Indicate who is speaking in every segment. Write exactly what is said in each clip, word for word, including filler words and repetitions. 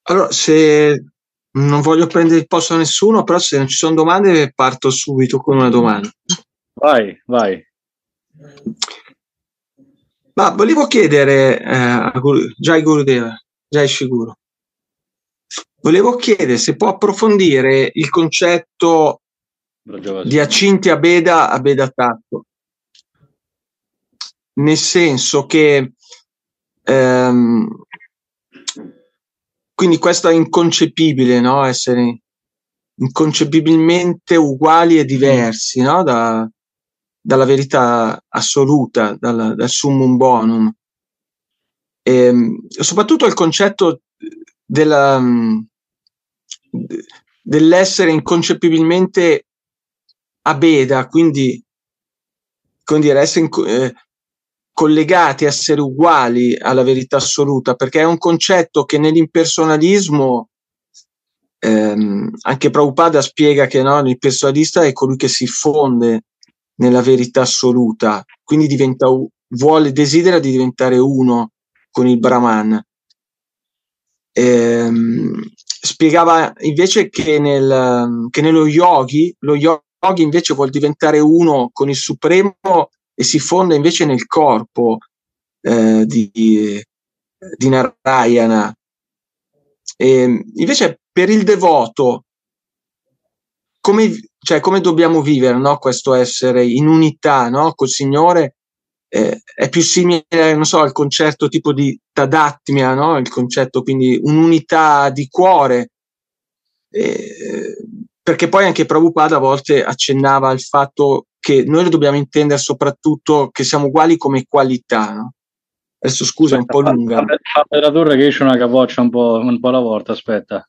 Speaker 1: Allora, se non voglio prendere il posto a nessuno, però se non ci sono domande parto subito con una domanda.
Speaker 2: Vai, vai.
Speaker 1: Ma volevo chiedere eh, a Guru, Jai Gurudeva, Jai Shiguro, volevo chiedere se può approfondire il concetto di Acintya Bheda a Bheda Tattva, nel senso che ehm, quindi questo è inconcepibile, no? Essere inconcepibilmente uguali e diversi, no? Da, dalla verità assoluta, dal, dal summum bonum. E, soprattutto il concetto della, dell'essere inconcepibilmente abeda, quindi come dire, essere eh, collegati, essere uguali alla verità assoluta, perché è un concetto che nell'impersonalismo ehm, anche Prabhupada spiega che no, l'impersonalista è colui che si fonde nella verità assoluta, quindi diventa, vuole, desidera di diventare uno con il Brahman. Ehm, spiegava invece che, nel, che nello yogi, lo yogi invece vuol diventare uno con il Supremo e si fonda invece nel corpo eh, di, di Narayana. E invece per il devoto, come, cioè, come dobbiamo vivere, no? Questo essere in unità, no? Col Signore eh, è più simile, non so, al concetto tipo di Tadatmya, no? Il concetto quindi un'unità di cuore, eh, perché poi anche Prabhupada a volte accennava al fatto che noi lo dobbiamo intendere soprattutto che siamo uguali come qualità, no? Adesso scusa,
Speaker 2: Aspetta,
Speaker 1: è un po' lunga.
Speaker 2: Fammi tradurre che esce una capoccia un po', un po' alla volta, aspetta.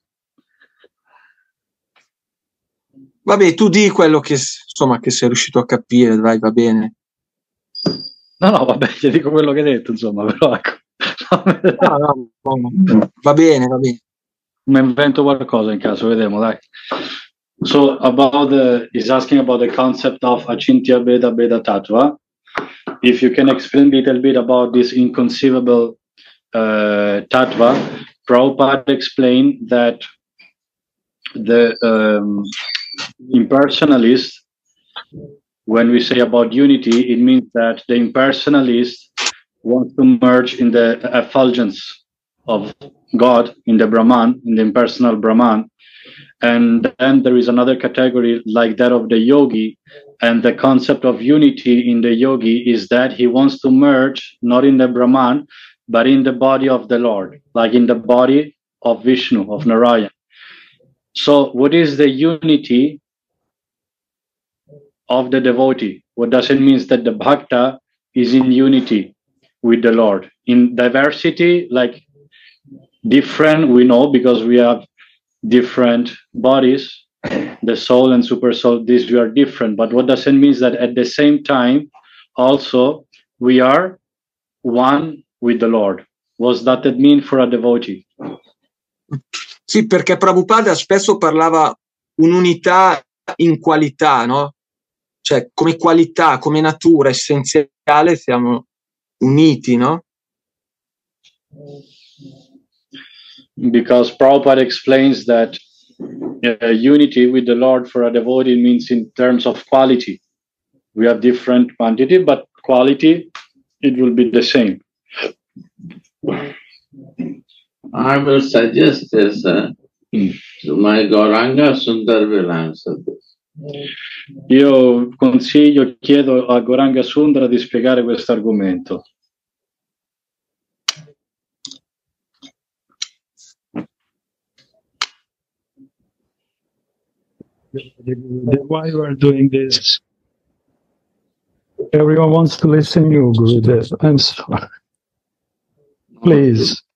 Speaker 1: Vabbè, tu di quello che, insomma, che sei riuscito a capire, dai, va bene.
Speaker 2: No, no, vabbè, ti dico quello che hai detto, insomma, però ecco.
Speaker 1: No, no, no, va bene, va bene.
Speaker 2: Mi invento qualcosa in caso, vediamo, dai. So, about the, he's asking about the concept of Achintya Bheda Bheda Tattva. If you can explain a little bit about this inconceivable uh, Tattva, Prabhupada explained that the um, impersonalist, when we say about unity, it means that the impersonalist wants to merge in the effulgence of God, in the Brahman, in the impersonal Brahman. And then there is another category like that of the yogi. And the concept of unity in the yogi is that he wants to merge not in the Brahman, but in the body of the Lord, like in the body of Vishnu, of Narayan. So what is the unity of the devotee? What does it mean that the bhakta is in unity with the Lord? In diversity, like different, we know because we have different bodies, the soul and super soul, these we are different. But what does it mean is that at the same time, also, we are one with the Lord. What does that mean for a devotee?
Speaker 1: Sì, perché Prabhupada spesso parlava un'unità in qualità, no? Cioè, come qualità, come natura essenziale siamo uniti, no?
Speaker 2: Because Prabhupada explains that uh, unity with the Lord for a devotee means in terms of quality. We have different quantity, but quality, it will be the same.
Speaker 3: I will suggest this uh, to my Gauranga Sundar will answer this.
Speaker 2: Io consiglio, chiedo a Gauranga Sundara di spiegare questo argomento.
Speaker 4: Why you are doing this? Everyone wants to listen to you, Gurudev. I'm sorry. Please.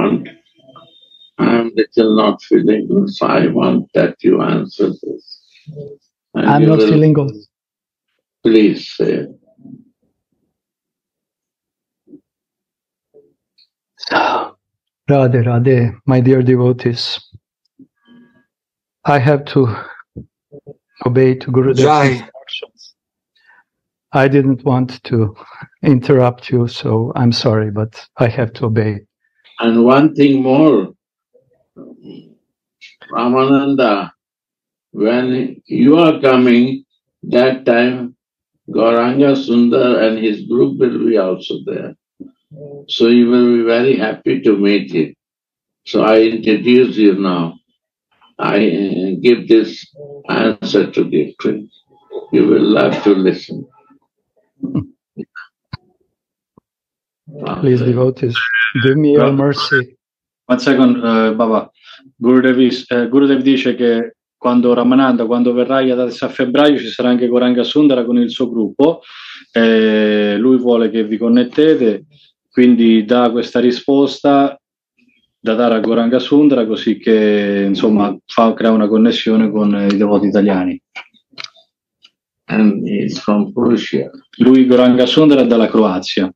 Speaker 3: I'm little not feeling good, so I want that you answer this. And
Speaker 4: I'm not feeling good.
Speaker 3: Please say.
Speaker 4: Radhe, Radhe, my dear devotees. I have to obey to Gurudev's instructions. I didn't want to interrupt you, so I'm sorry, but I have to obey.
Speaker 3: And one thing more, Ramananda, when you are coming, that time Gauranga Sundar and his group will be also there. So you will be very happy to meet him. So I introduce you now. I give this answer to give to you. You will love to listen.
Speaker 4: Please, devotees, give me your mercy.
Speaker 2: One second, uh, Baba. Gurudev, eh, Gurudev dice che quando Ramananda, quando verrai adesso a febbraio, ci sarà anche Gauranga Sundara con il suo gruppo. Eh, lui vuole che vi connettete, quindi dà questa risposta da dare a Gauranga Sundara, così che insomma fa, crea una connessione con i devoti italiani.
Speaker 3: And he's from Croatia.
Speaker 2: Lui, Gauranga Sundara, è dalla Croazia.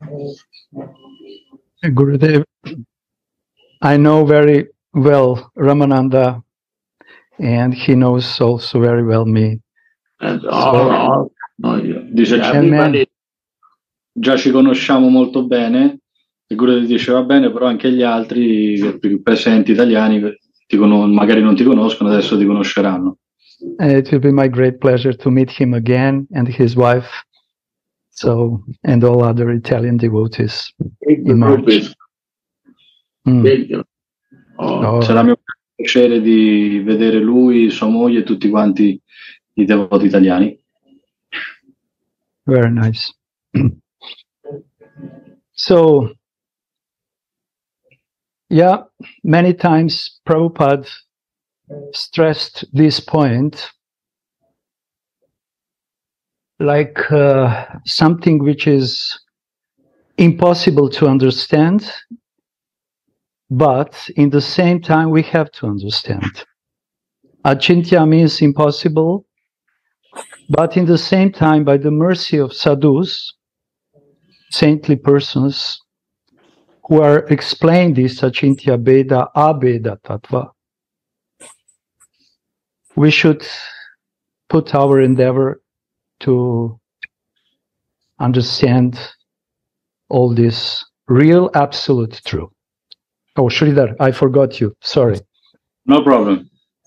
Speaker 4: Gurudev, I know very well Ramananda, and he knows also very well me.
Speaker 3: And all,
Speaker 4: So-
Speaker 3: all, no, you-
Speaker 2: Dice,
Speaker 3: everybody,
Speaker 2: già ci conosciamo molto bene, e Gurudev dice va bene, però anche gli altri più presenti italiani ti conos- magari non ti conoscono, adesso ti conosceranno.
Speaker 4: And it will be my great pleasure to meet him again and his wife, so and all other Italian devotees.
Speaker 3: big
Speaker 4: in
Speaker 3: group
Speaker 4: March.
Speaker 3: is
Speaker 4: Mm.
Speaker 3: big. Oh,
Speaker 4: Oh,
Speaker 2: Sarà mio piacere di vedere lui, sua moglie e tutti quanti i devoti italiani.
Speaker 4: very nice. So, yeah, many times Prabhupada stressed this point like uh, something which is impossible to understand, but in the same time we have to understand. Achintya means impossible, but in the same time, by the mercy of sadhus, saintly persons, who are explaining this Achintya Beda Abeda Tattva, we should put our endeavor to understand all this real absolute truth. Oh, Sridhar, I forgot you. Sorry.
Speaker 2: No problem.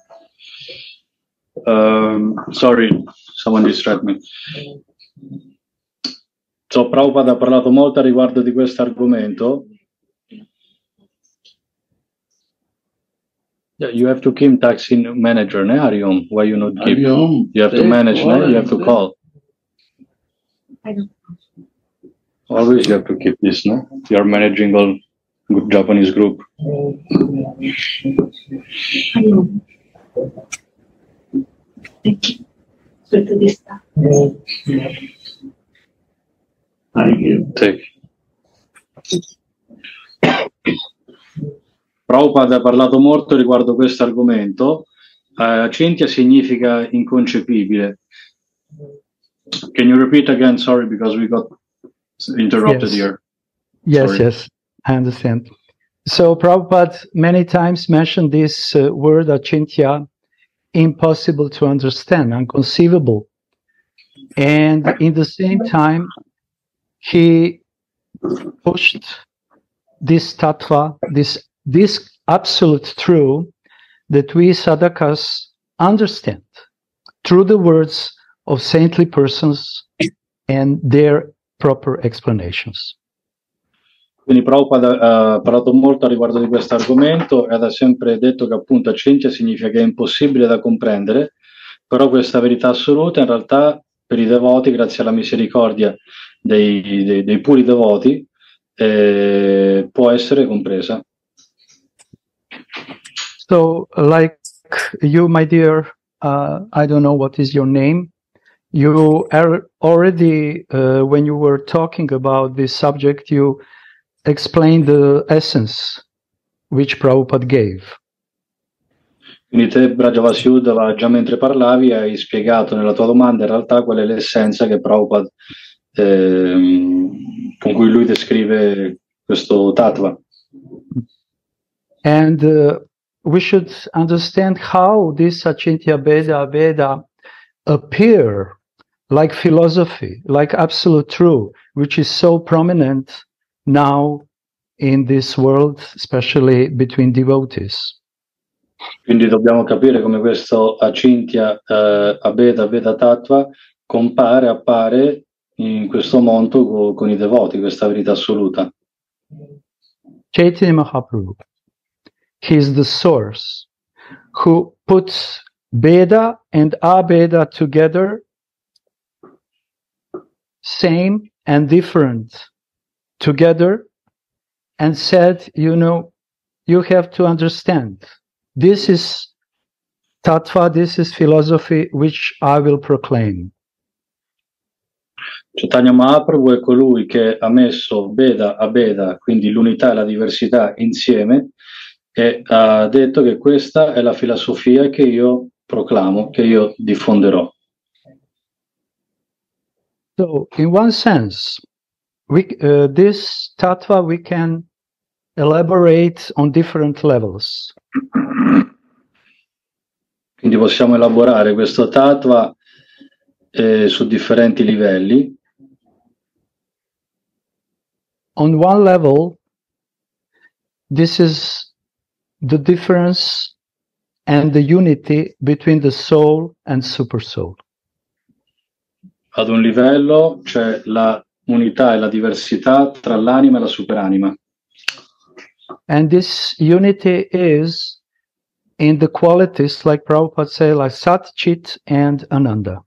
Speaker 2: Um, sorry, someone distract me. So, Prabhupada ha parlato molto a riguardo di questo argomento. Yeah, you have to keep taxi manager, ne Hariom? Why you not keep?
Speaker 3: Hariom,
Speaker 2: You have to
Speaker 3: take
Speaker 2: manage,
Speaker 3: call
Speaker 2: ne? You have to
Speaker 3: and-
Speaker 2: call.
Speaker 5: I don't
Speaker 2: Always you have to keep this, no? You are managing all good Japanese group.
Speaker 5: I know. Thank you. So to this stuff.
Speaker 3: Thank you.
Speaker 2: Take. Prabhupada ha parlato molto riguardo questo argomento. Uh, Achintya significa inconcepibile. Can you repeat again? Sorry, because we got interrupted
Speaker 4: Yes.
Speaker 2: here.
Speaker 4: Yes,
Speaker 2: Sorry.
Speaker 4: yes, I understand. So Prabhupada many times mentioned this uh, word achintya, impossible to understand, inconceivable. And in the same time, he pushed this tattva, this, this absolute truth that we sadhakas understand through the words of saintly persons and their proper explanations.
Speaker 2: Quindi Prabhupada ha parlato molto a riguardo di questo argomento e ha sempre detto che appunto Achintya significa che è impossibile da comprendere, però questa verità assoluta in realtà per i devoti, grazie alla misericordia dei, dei, dei puri devoti, eh, può essere compresa.
Speaker 4: So, like you, my dear, uh, I don't know what is your name. You are already, uh, when you were talking about this subject, you explained the essence which Prabhupada gave.
Speaker 2: Quindi te, Brajavasudava, già mentre parlavi hai spiegato nella tua domanda in realtà qual è l'essenza che Prabhupada, ehm, con cui lui descrive questo tattva.
Speaker 4: And uh, we should understand how this Achintya Veda Veda appear like philosophy, like absolute truth, which is so prominent now in this world, especially between devotees.
Speaker 2: Quindi dobbiamo capire come questo Achintya eh, Abheda Veda Tattva compare, appare in questo mondo co- con i devoti, questa verità assoluta.
Speaker 4: Chaitanya Mahaprabhu, he is the source who puts Veda and Abheda together, same and different together, and said, you know, you have to understand, this is tattva, this is philosophy which I will proclaim.
Speaker 2: Chaitanya Mahaprabhu è colui che ha messo Veda a Veda, quindi l'unità e la diversità insieme, e ha detto che questa è la filosofia che io proclamo, che io diffonderò.
Speaker 4: So, in one sense, we, uh, this tattva we can elaborate on different levels.
Speaker 2: Quindi possiamo elaborare questo tattva eh, su differenti livelli.
Speaker 4: On one level, this is the difference and the unity between the soul and super soul.
Speaker 2: Ad un livello c'è la unità e la diversità tra l'anima e la superanima.
Speaker 4: And this unity is in the qualities, like Prabhupada say, like Sat, Chit, and Ananda.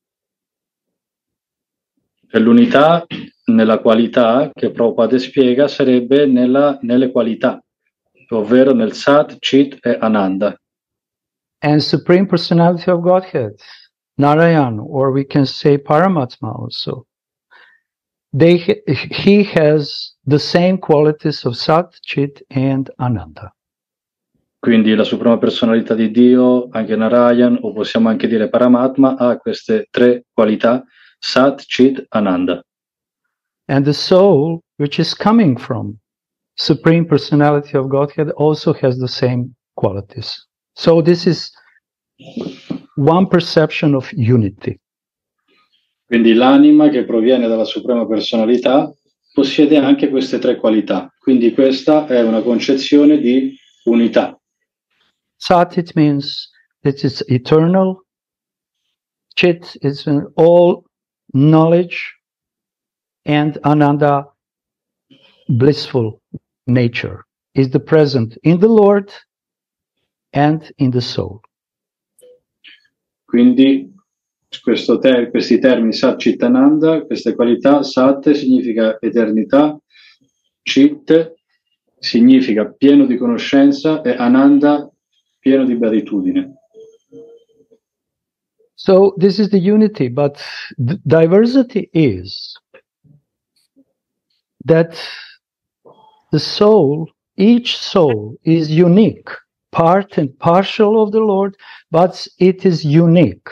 Speaker 2: E l'unità nella qualità che Prabhupada spiega sarebbe nella, nelle qualità, ovvero nel Sat, Chit e Ananda.
Speaker 4: And Supreme Personality of Godhead, Narayan, or we can say Paramatma also. They, he has the same qualities of Sat, Chit, and Ananda.
Speaker 2: Quindi la Suprema Personalità di Dio, anche Narayan, o possiamo anche dire Paramatma, ha queste tre qualità, Sat, Chit, Ananda.
Speaker 4: And the soul, which is coming from Supreme Personality of Godhead, also has the same qualities. So this is one perception of unity.
Speaker 2: Quindi l'anima che proviene dalla Suprema Personalità possiede anche queste tre qualità. Quindi questa è una concezione di unità.
Speaker 4: Sat, it means that it's eternal. Chit is all knowledge. And Ananda, blissful nature, is the present in the Lord and in the soul.
Speaker 2: Quindi questo ter- questi termini Sat, Chit, Ananda, queste qualità, Sat significa eternità, Chit significa pieno di conoscenza e Ananda pieno di beatitudine.
Speaker 4: So this is the unity, but the diversity is that the soul, each soul is unique, part and partial of the Lord, but it is unique.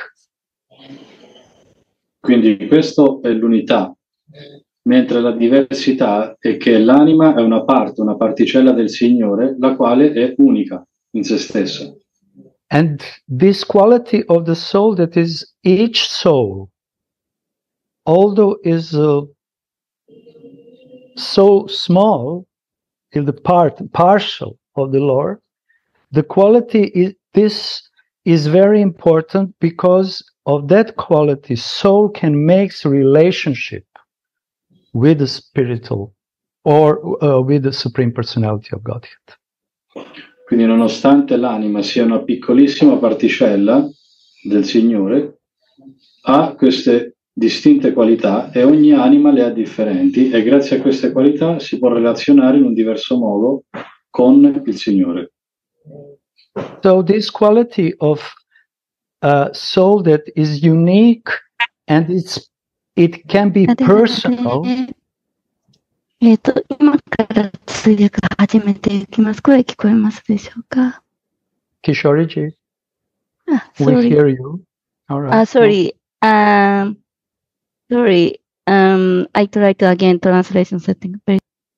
Speaker 2: Quindi questo è l'unità, mentre la diversità è che l'anima è una parte, una particella del Signore, la quale è unica in se stessa.
Speaker 4: And this quality of the soul, that is each soul, although is uh, so small in the part, partial of the Lord, the quality is, this is very important because of that quality, soul can make relationship with the spiritual or uh, with the Supreme Personality of Godhead.
Speaker 2: Quindi nonostante l'anima sia una piccolissima particella del Signore, ha queste distinte qualità e ogni anima le ha differenti e grazie a queste qualità si può relazionare in un diverso modo con il Signore.
Speaker 4: So this quality of uh, soul that is unique and it's it can be personal.
Speaker 5: えっと、今から通訳始めていきます。声聞こえますでしょうか？
Speaker 4: Kishoriji,
Speaker 5: あ、
Speaker 4: we
Speaker 5: sorry.
Speaker 4: hear you. All right.
Speaker 5: あ、sorry. Um, sorry. Um, I try to again translation setting. Very-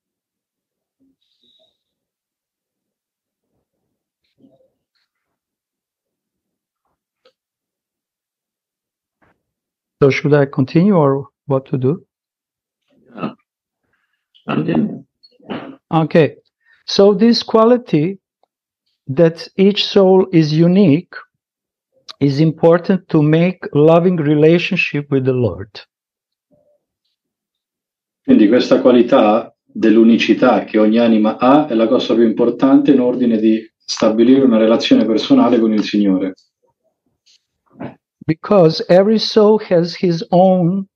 Speaker 4: So should I continue or what to do?
Speaker 3: Yeah. Continue.
Speaker 4: Okay. So this quality that each soul is unique, is important to make loving relationship with the Lord.
Speaker 2: Quindi questa qualità dell'unicità che ogni anima ha è la cosa più importante in ordine di stabilire una relazione personale con il Signore.
Speaker 4: Because every soul has his own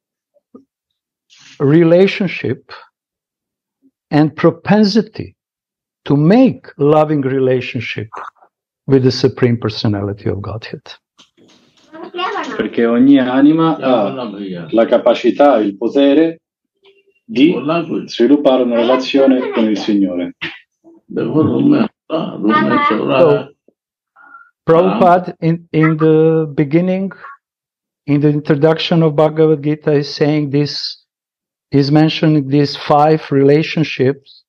Speaker 4: relationship and propensity to make loving relationship with the Supreme Personality of Godhead.
Speaker 2: Perché ogni anima ha la capacità, il potere di sviluppare una relazione con il Signore.
Speaker 4: So, Prabhupada, in, in the beginning, in the introduction of Bhagavad Gita, is saying this, is mentioning these five relationships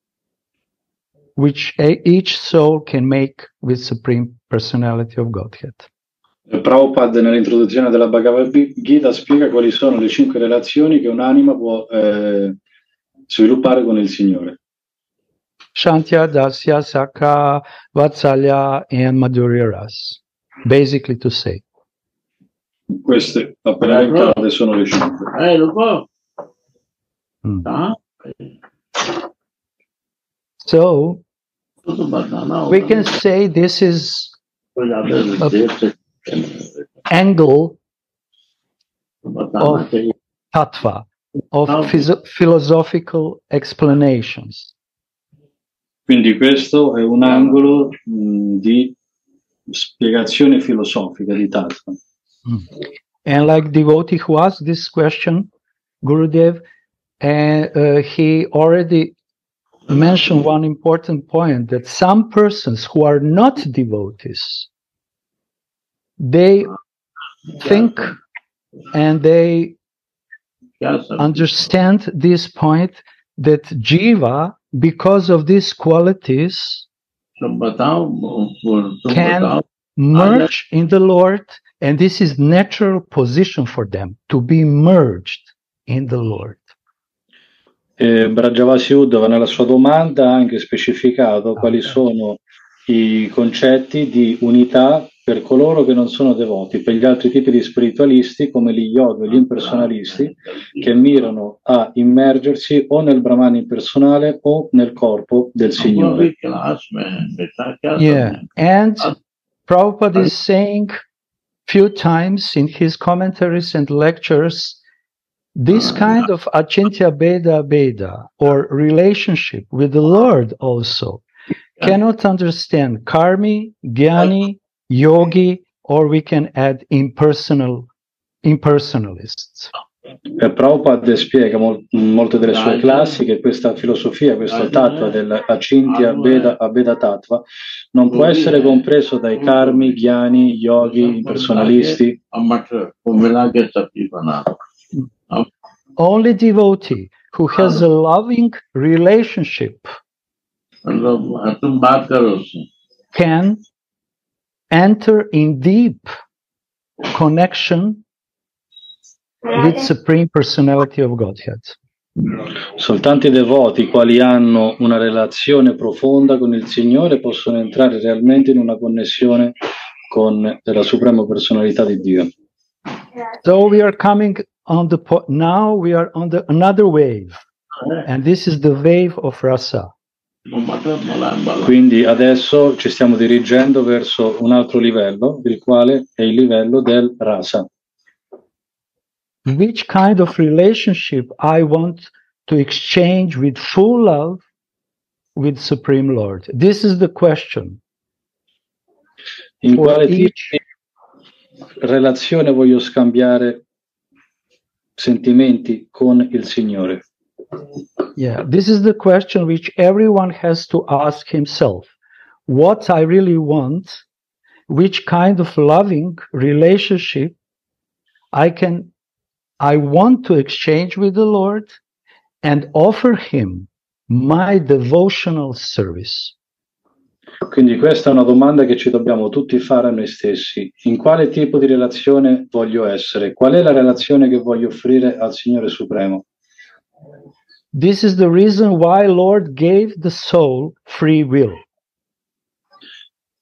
Speaker 4: which a, each soul can make with Supreme Personality of Godhead.
Speaker 2: Prabhupada nell'introduzione della Bhagavad Gita spiega quali sono le cinque relazioni che un'anima può eh, sviluppare con il Signore.
Speaker 4: Shantya, Dasya, Sakha, Vatsalya, and Madhurya Ras. Basically to say.
Speaker 2: Queste appena elencate sono le cinque.
Speaker 4: Hmm. So, we can say this is a angle of tattva, of phys- philosophical explanations.
Speaker 2: Quindi questo è un angolo mh, di spiegazione filosofica di tattva.
Speaker 4: Mm. And like devotee who asked this question, Gurudev, and uh, he already mentioned one important point, that some persons who are not devotees, they think and they understand this point that Jiva, because of these qualities, can merge in the Lord, and this is natural position for them, to be merged in the Lord.
Speaker 2: E Brajavasi Uddhava nella sua domanda ha anche specificato quali sono i concetti di unità per coloro che non sono devoti, per gli altri tipi di spiritualisti come gli yogi o gli impersonalisti che mirano a immergersi o nel Brahman impersonale o nel corpo del Signore.
Speaker 4: Yeah, and Prabhupada is saying few times in his commentaries and lectures, this kind of Achintya Bheda Bheda, or relationship with the Lord also, cannot understand karmi, jnani, yogi, or we can add impersonal, impersonalists.
Speaker 2: E Prabhupada spiega mol- molte delle sue classi che questa filosofia, questo tattva dell'Achintya Bheda Abheda Tattva non può essere compreso dai karmi, jnani, yogi, impersonalisti.
Speaker 4: Only devotee who has a loving relationship can enter in deep connection with Supreme Personality of Godhead.
Speaker 2: Soltanto i devoti quali hanno una relazione profonda con il Signore possono entrare realmente in una connessione con la Suprema Personalità di Dio.
Speaker 4: So we are coming on the po- now we are on the another wave, and this is the wave of rasa.
Speaker 2: Quindi adesso ci stiamo dirigendo verso un altro livello, il quale è il livello del rasa.
Speaker 4: Which kind of relationship I want to exchange with full love with Supreme Lord? This is the question.
Speaker 2: In
Speaker 4: For
Speaker 2: quale tipo
Speaker 4: each-
Speaker 2: di relazione voglio scambiare sentimenti con il Signore?
Speaker 4: Yeah, this is the question which everyone has to ask himself. What I really want, which kind of loving relationship I can, I want to exchange with the Lord and offer him my devotional service.
Speaker 2: Quindi questa è una domanda che ci dobbiamo tutti fare a noi stessi. In quale tipo di relazione voglio essere? Qual è la relazione che voglio offrire al Signore Supremo?
Speaker 4: This is the reason why Lord gave the soul free will.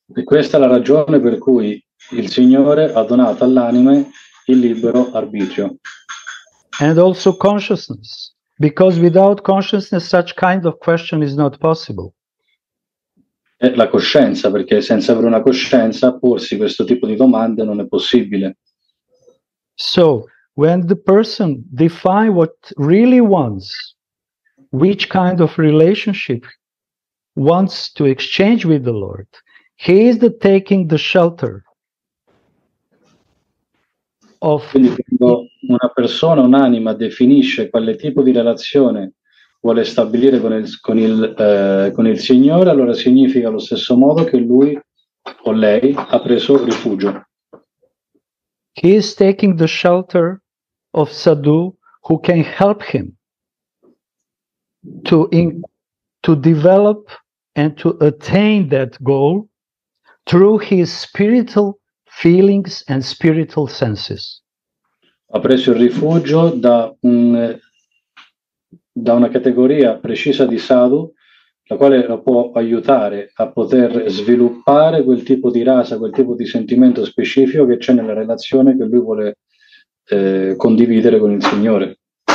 Speaker 2: E questa è la ragione per cui il Signore ha donato all'anima il libero arbitrio.
Speaker 4: And also consciousness, because without consciousness such kind of question is not possible.
Speaker 2: E la coscienza, perché senza avere una coscienza porsi questo tipo di domande non è possibile.
Speaker 4: So when the person defines what really wants, which kind of relationship wants to exchange with the Lord, he is the taking the shelter of.
Speaker 2: Quindi quando una persona, un'anima definisce quale tipo di relazione vuole stabilire con il, con il, eh, con il Signore, allora significa allo stesso modo che lui o lei ha preso rifugio.
Speaker 4: He is taking the shelter of sadhu who can help him to, in, to develop and to attain that goal through his spiritual feelings and spiritual senses.
Speaker 2: Ha preso il rifugio da, un, da una categoria precisa di sadhu, la quale lo può aiutare a poter sviluppare quel tipo di rasa, quel tipo di sentimento specifico che c'è nella relazione che lui vuole eh, condividere con il Signore.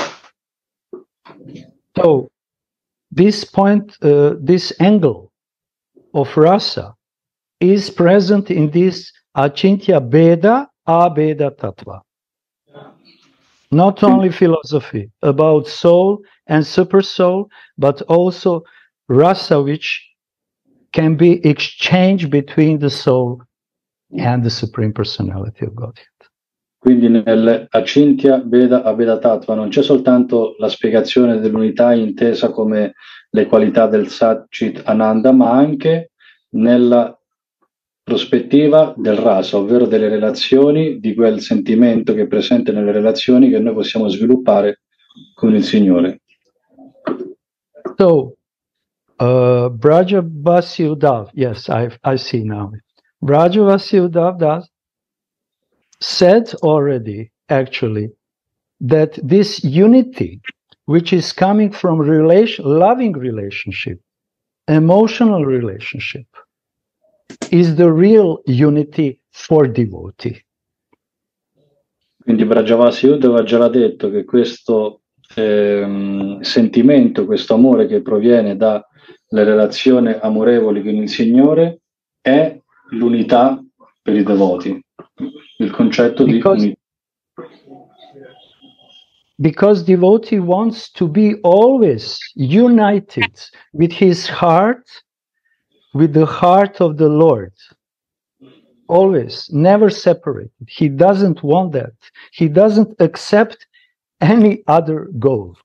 Speaker 4: So, this point, uh, this angle of rasa is present in this Achintya Bheda Abheda Tattva. Not only philosophy about soul and super soul, but also rasa which can be exchanged between the soul and the Supreme Personality of Godhead.
Speaker 2: Quindi nel Achintya Bheda Abheda Tattva non c'è soltanto la spiegazione dell'unità intesa come le qualità del Satchit Ananda, ma anche nella prospettiva del rasa, ovvero delle relazioni, di quel sentimento che è presente nelle relazioni che noi possiamo sviluppare con il Signore.
Speaker 4: So, uh, Braja Vasudhav, yes, I, I see now. Braja Vasudhav said already, actually, that this unity, which is coming from relation, loving relationship, emotional relationship, is the real unity for devotee.
Speaker 2: Quindi Brajavasi Uddhava ha già detto che questo ehm, sentimento, questo amore che proviene dalle relazioni amorevoli con il Signore è l'unità per i devoti, il concetto
Speaker 4: because,
Speaker 2: di unità.
Speaker 4: Because devotee wants to be always united with his heart, with the heart of the Lord. Always, never separated. He doesn't want that. He doesn't accept any other goal.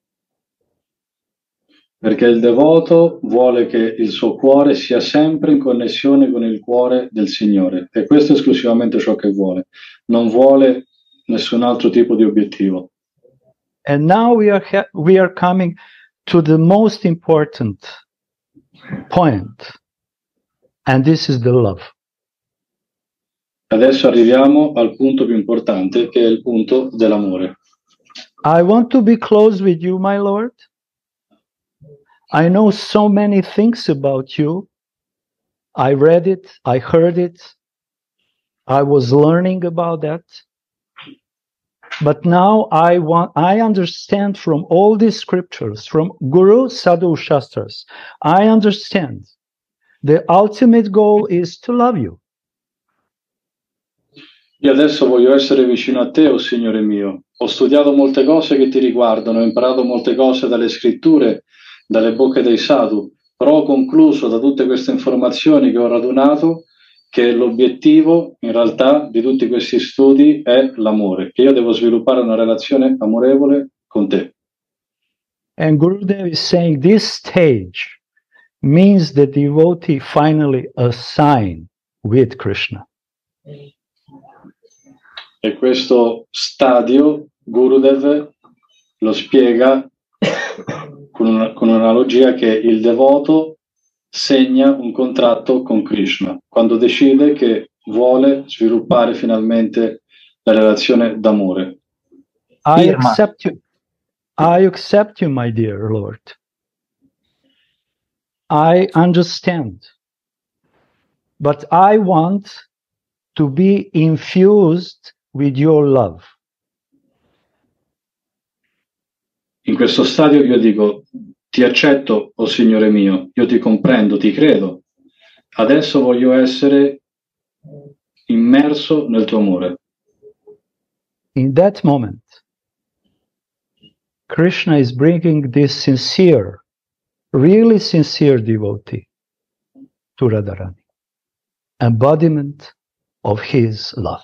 Speaker 2: Perché il devoto vuole che il suo cuore sia sempre in connessione con il cuore del Signore, e questo è esclusivamente ciò che vuole. Non vuole nessun altro tipo di obiettivo.
Speaker 4: And now we are ha- we are coming to the most important point, and this is the love.
Speaker 2: Adesso arriviamo al punto più importante, che è il punto dell'amore.
Speaker 4: I want to be close with you, my Lord. I know so many things about you. I read it, I heard it, I was learning about that. But now I want, I understand from all these scriptures, from Guru Sadhu Shastras, I understand the ultimate goal is to love you.
Speaker 2: Io adesso voglio essere vicino a te, o Signore mio. Ho studiato molte cose che ti riguardano, ho imparato molte cose dalle scritture, dalle bocche dei sadhu, però ho concluso da tutte queste informazioni che ho radunato che l'obiettivo in realtà di tutti questi studi è l'amore, che io devo sviluppare una relazione amorevole con te.
Speaker 4: And Gurudev is saying this stage means the devotee finally assign with Krishna.
Speaker 2: E questo stadio Gurudev lo spiega con, una, con un'analogia che il devoto segna un contratto con Krishna quando decide che vuole sviluppare finalmente la relazione d'amore.
Speaker 4: I accept you. I accept you, my dear Lord. I understand but I want to be infused with your love.
Speaker 2: In questo stadio io dico, ti accetto, o Signore mio, io ti comprendo, ti credo. Adesso voglio essere immerso nel tuo amore.
Speaker 4: In that moment, Krishna is bringing this sincere, really sincere devotee to Radharani, embodiment of his love.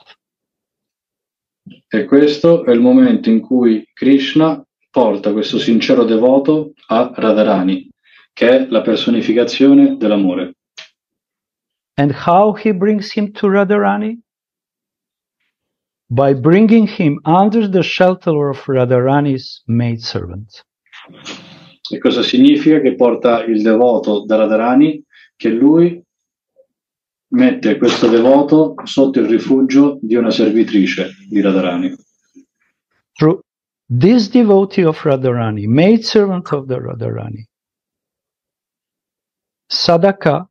Speaker 2: E questo è il momento in cui Krishna porta questo sincero devoto a Radharani, che è la personificazione dell'amore.
Speaker 4: And how he brings him to Radharani? By bringing him under the shelter of Radharani's maidservant.
Speaker 2: E cosa significa che porta il devoto da Radharani? Che lui mette questo devoto sotto il rifugio di una servitrice di Radharani.
Speaker 4: Through this devotee of Radharani, maidservant of the Radharani, Sadhaka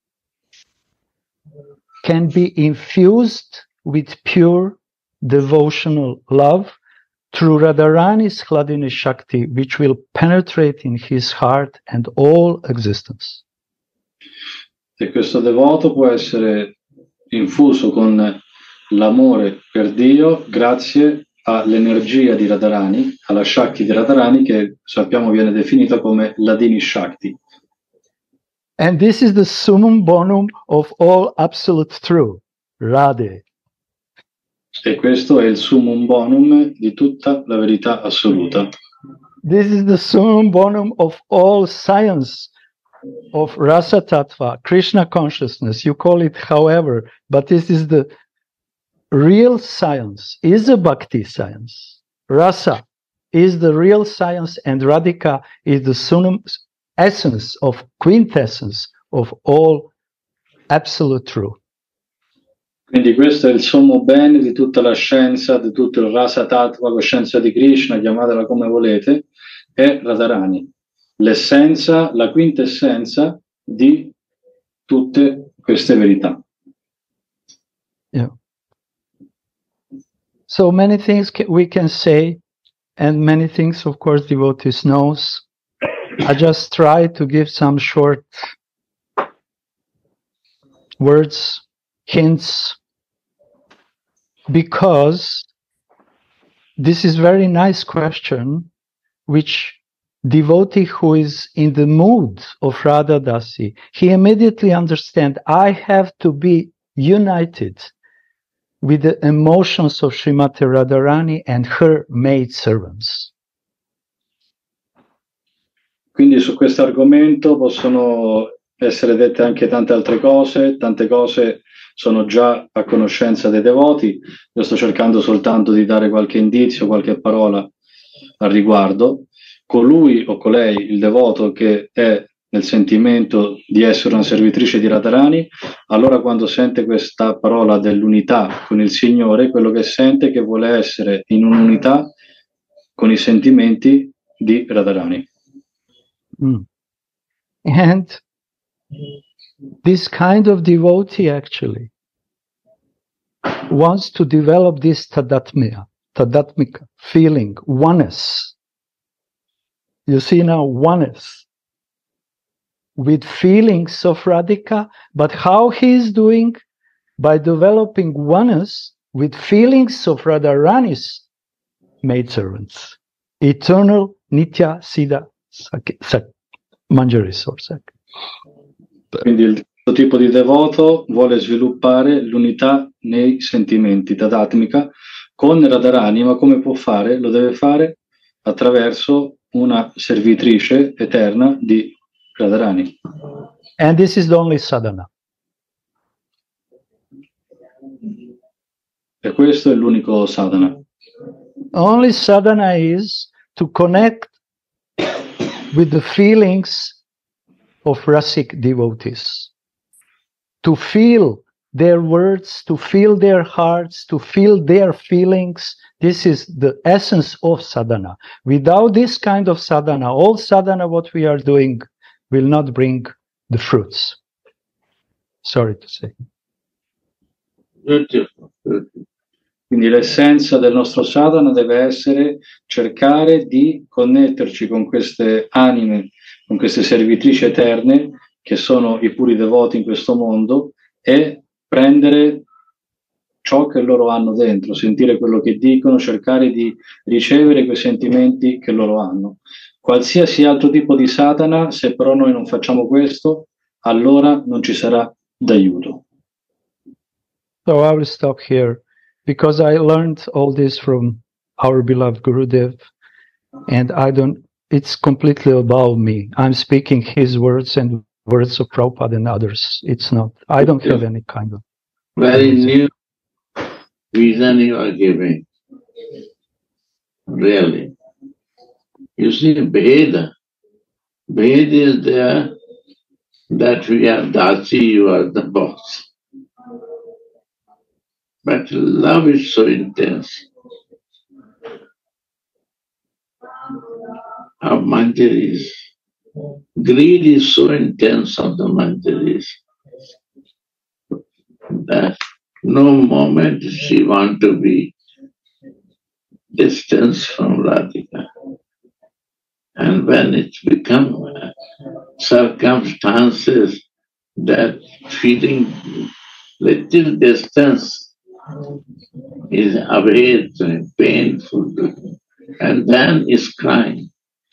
Speaker 4: can be infused with pure devotional love through Radharani's Hladini Shakti, which will penetrate in his heart and all existence.
Speaker 2: E questo devoto può essere infuso con l'amore per Dio grazie all'energia di Radharani, alla Shakti di Radharani, che sappiamo viene definita come Hladini Shakti.
Speaker 4: And this is the summum bonum of all absolute truth, Radhe.
Speaker 2: E questo è il summum bonum di tutta la verità assoluta.
Speaker 4: This is the summum bonum of all science of Rasa Tattva, Krishna consciousness. You call it however, but this is the real science, is a bhakti science. Rasa is the real science, and Radhika is the summum essence of quintessence of all absolute truth.
Speaker 2: Quindi questo è il sommo bene di tutta la scienza, di tutto il Rasa Tattva, coscienza di Krishna, chiamatela come volete, è Radharani, l'essenza, la quintessenza di tutte queste verità.
Speaker 4: Yeah. So many things we can say, and many things, of course, devotees knows. I just try to give some short words, hints, because this is very nice question, which devotee who is in the mood of Radha Dasi, he immediately understands, I have to be united with the emotions of Srimati Radharani and her maidservants.
Speaker 2: Quindi su questo argomento possono essere dette anche tante altre cose, tante cose sono già a conoscenza dei devoti, io sto cercando soltanto di dare qualche indizio, qualche parola al riguardo. Colui o colei, il devoto che è nel sentimento di essere una servitrice di Radharani, allora quando sente questa parola dell'unità con il Signore, quello che sente è che vuole essere in un'unità con i sentimenti di Radharani.
Speaker 4: Mm. And this kind of devotee actually wants to develop this tadatmya, tadatmika feeling, oneness. You see now, oneness with feelings of Radhika, but how he is doing? By developing oneness with feelings of Radharani's maidservants, eternal Nitya Siddha Manjari Sorsak.
Speaker 2: Quindi il tipo di devoto vuole sviluppare l'unità nei sentimenti, tadatmika, con Radharani, ma come può fare? Lo deve fare attraverso una servitrice eterna di Radharani.
Speaker 4: And this is the only sadhana.
Speaker 2: E questo è l'unico sadhana.
Speaker 4: Only sadhana is to connect with the feelings of Rasik devotees, to feel their words, to feel their hearts, to feel their feelings. This is the essence of sadhana. Without this kind of sadhana, all sadhana what we are doing will not bring the fruits. Sorry to say.
Speaker 3: Beautiful, beautiful.
Speaker 2: Quindi l'essenza del nostro sadhana deve essere cercare di connetterci con queste anime, con queste servitrici eterne che sono i puri devoti in questo mondo e prendere ciò che loro hanno dentro, sentire quello che dicono, cercare di ricevere quei sentimenti che loro hanno. Qualsiasi altro tipo di sadhana, se però noi non facciamo questo, allora non ci sarà d'aiuto.
Speaker 4: So I will stop here because I learned all this from our beloved Gurudev, and I don't, it's completely about me. I'm speaking his words and words of Prabhupada and others. It's not, I don't have any kind of...
Speaker 3: Very new reason you are giving. Really. You see, Bheda. Bheda is there that we are Dasi, you are the boss. But love is so intense. Of Manjaris. Greed is so intense of the Manjaris that no moment she wants to be distanced from Radhika. And when it's become circumstances that feeling little distance is away, painful, and then is crying,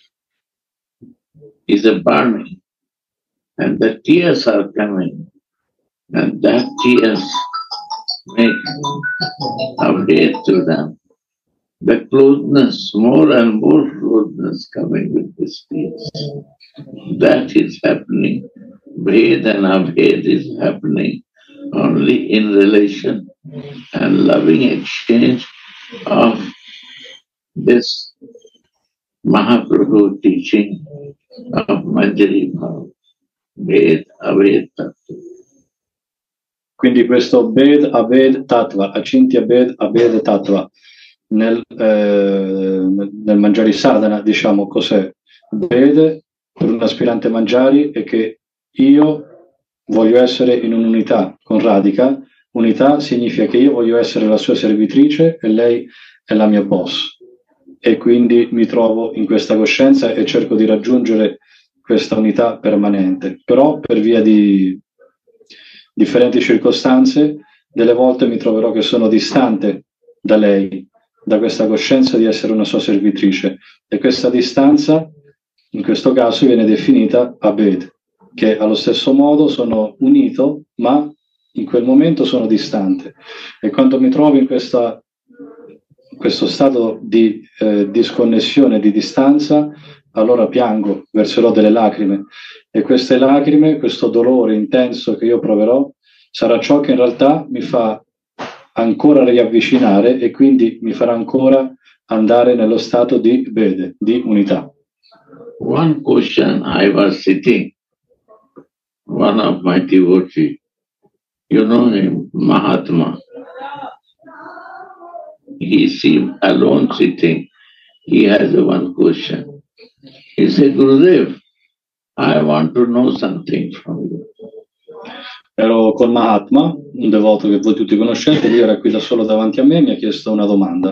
Speaker 3: is a burning, and the tears are coming, and that tears make away to them. The closeness, more and more closeness coming with this tears. That is happening. Bhed and Abhed is happening only in relation and loving exchange of this Mahaprabhu teaching of Manjari Bhav, Bhed, Abhed Tattva.
Speaker 2: Quindi questo Bhed, Abhed Tattva, Achintya Bhed, Abhed Tattva, nel, eh, nel Manjari Sadhana, diciamo cos'è? Bhed per un aspirante Manjari è che io voglio essere in un'unità con Radhika. Unità significa che io voglio essere la sua servitrice e lei è la mia boss. E quindi mi trovo in questa coscienza e cerco di raggiungere questa unità permanente. Però per via di differenti circostanze, delle volte mi troverò che sono distante da lei, da questa coscienza di essere una sua servitrice. E questa distanza, in questo caso, viene definita Abhed, che allo stesso modo sono unito, ma in quel momento sono distante. E quando mi trovo in questa, questo stato di eh, disconnessione, di distanza, allora piango, verserò delle lacrime. E queste lacrime, questo dolore intenso che io proverò, sarà ciò che in realtà mi fa ancora riavvicinare e quindi mi farà ancora andare nello stato di Bhede, di unità.
Speaker 3: One question, I was sitting, one of my devotees, you know him, Mahatma. He seemed alone sitting. He has one question. He said, Gurudev, I want to know something from you.
Speaker 2: Ero con Mahatma, un devoto che voi tutti conoscete, lui era qui da solo davanti a me e mi ha chiesto una domanda.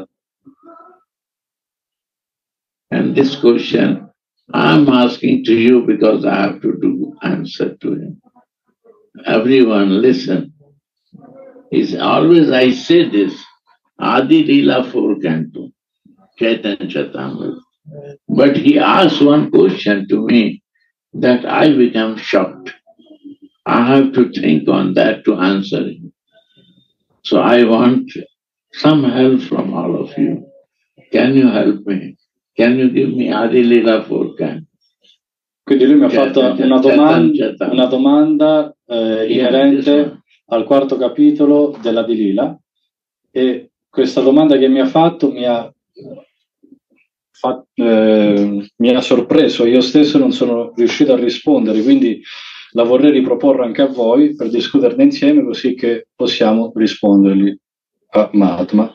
Speaker 3: And this question I'm asking to you because I have to do answer to him. Everyone listen. Is always I say this, Adi Lila four canto, Chaitanya Charitamrita. But he asked one question to me that I become shocked. I have to think on that to answer him. So I want some help from all of you. Can you help me? Can you give me Adi Lila four canto?
Speaker 2: Quindi lui mi ha fatto una domanda, una domanda eh, inerente al quarto capitolo della Dilila, e questa domanda che mi ha fatto mi ha, fatto, eh, mi ha sorpreso. Io stesso non sono riuscito a rispondere, quindi la vorrei riproporre anche a voi per discuterne insieme, così che possiamo rispondergli a Mahatma.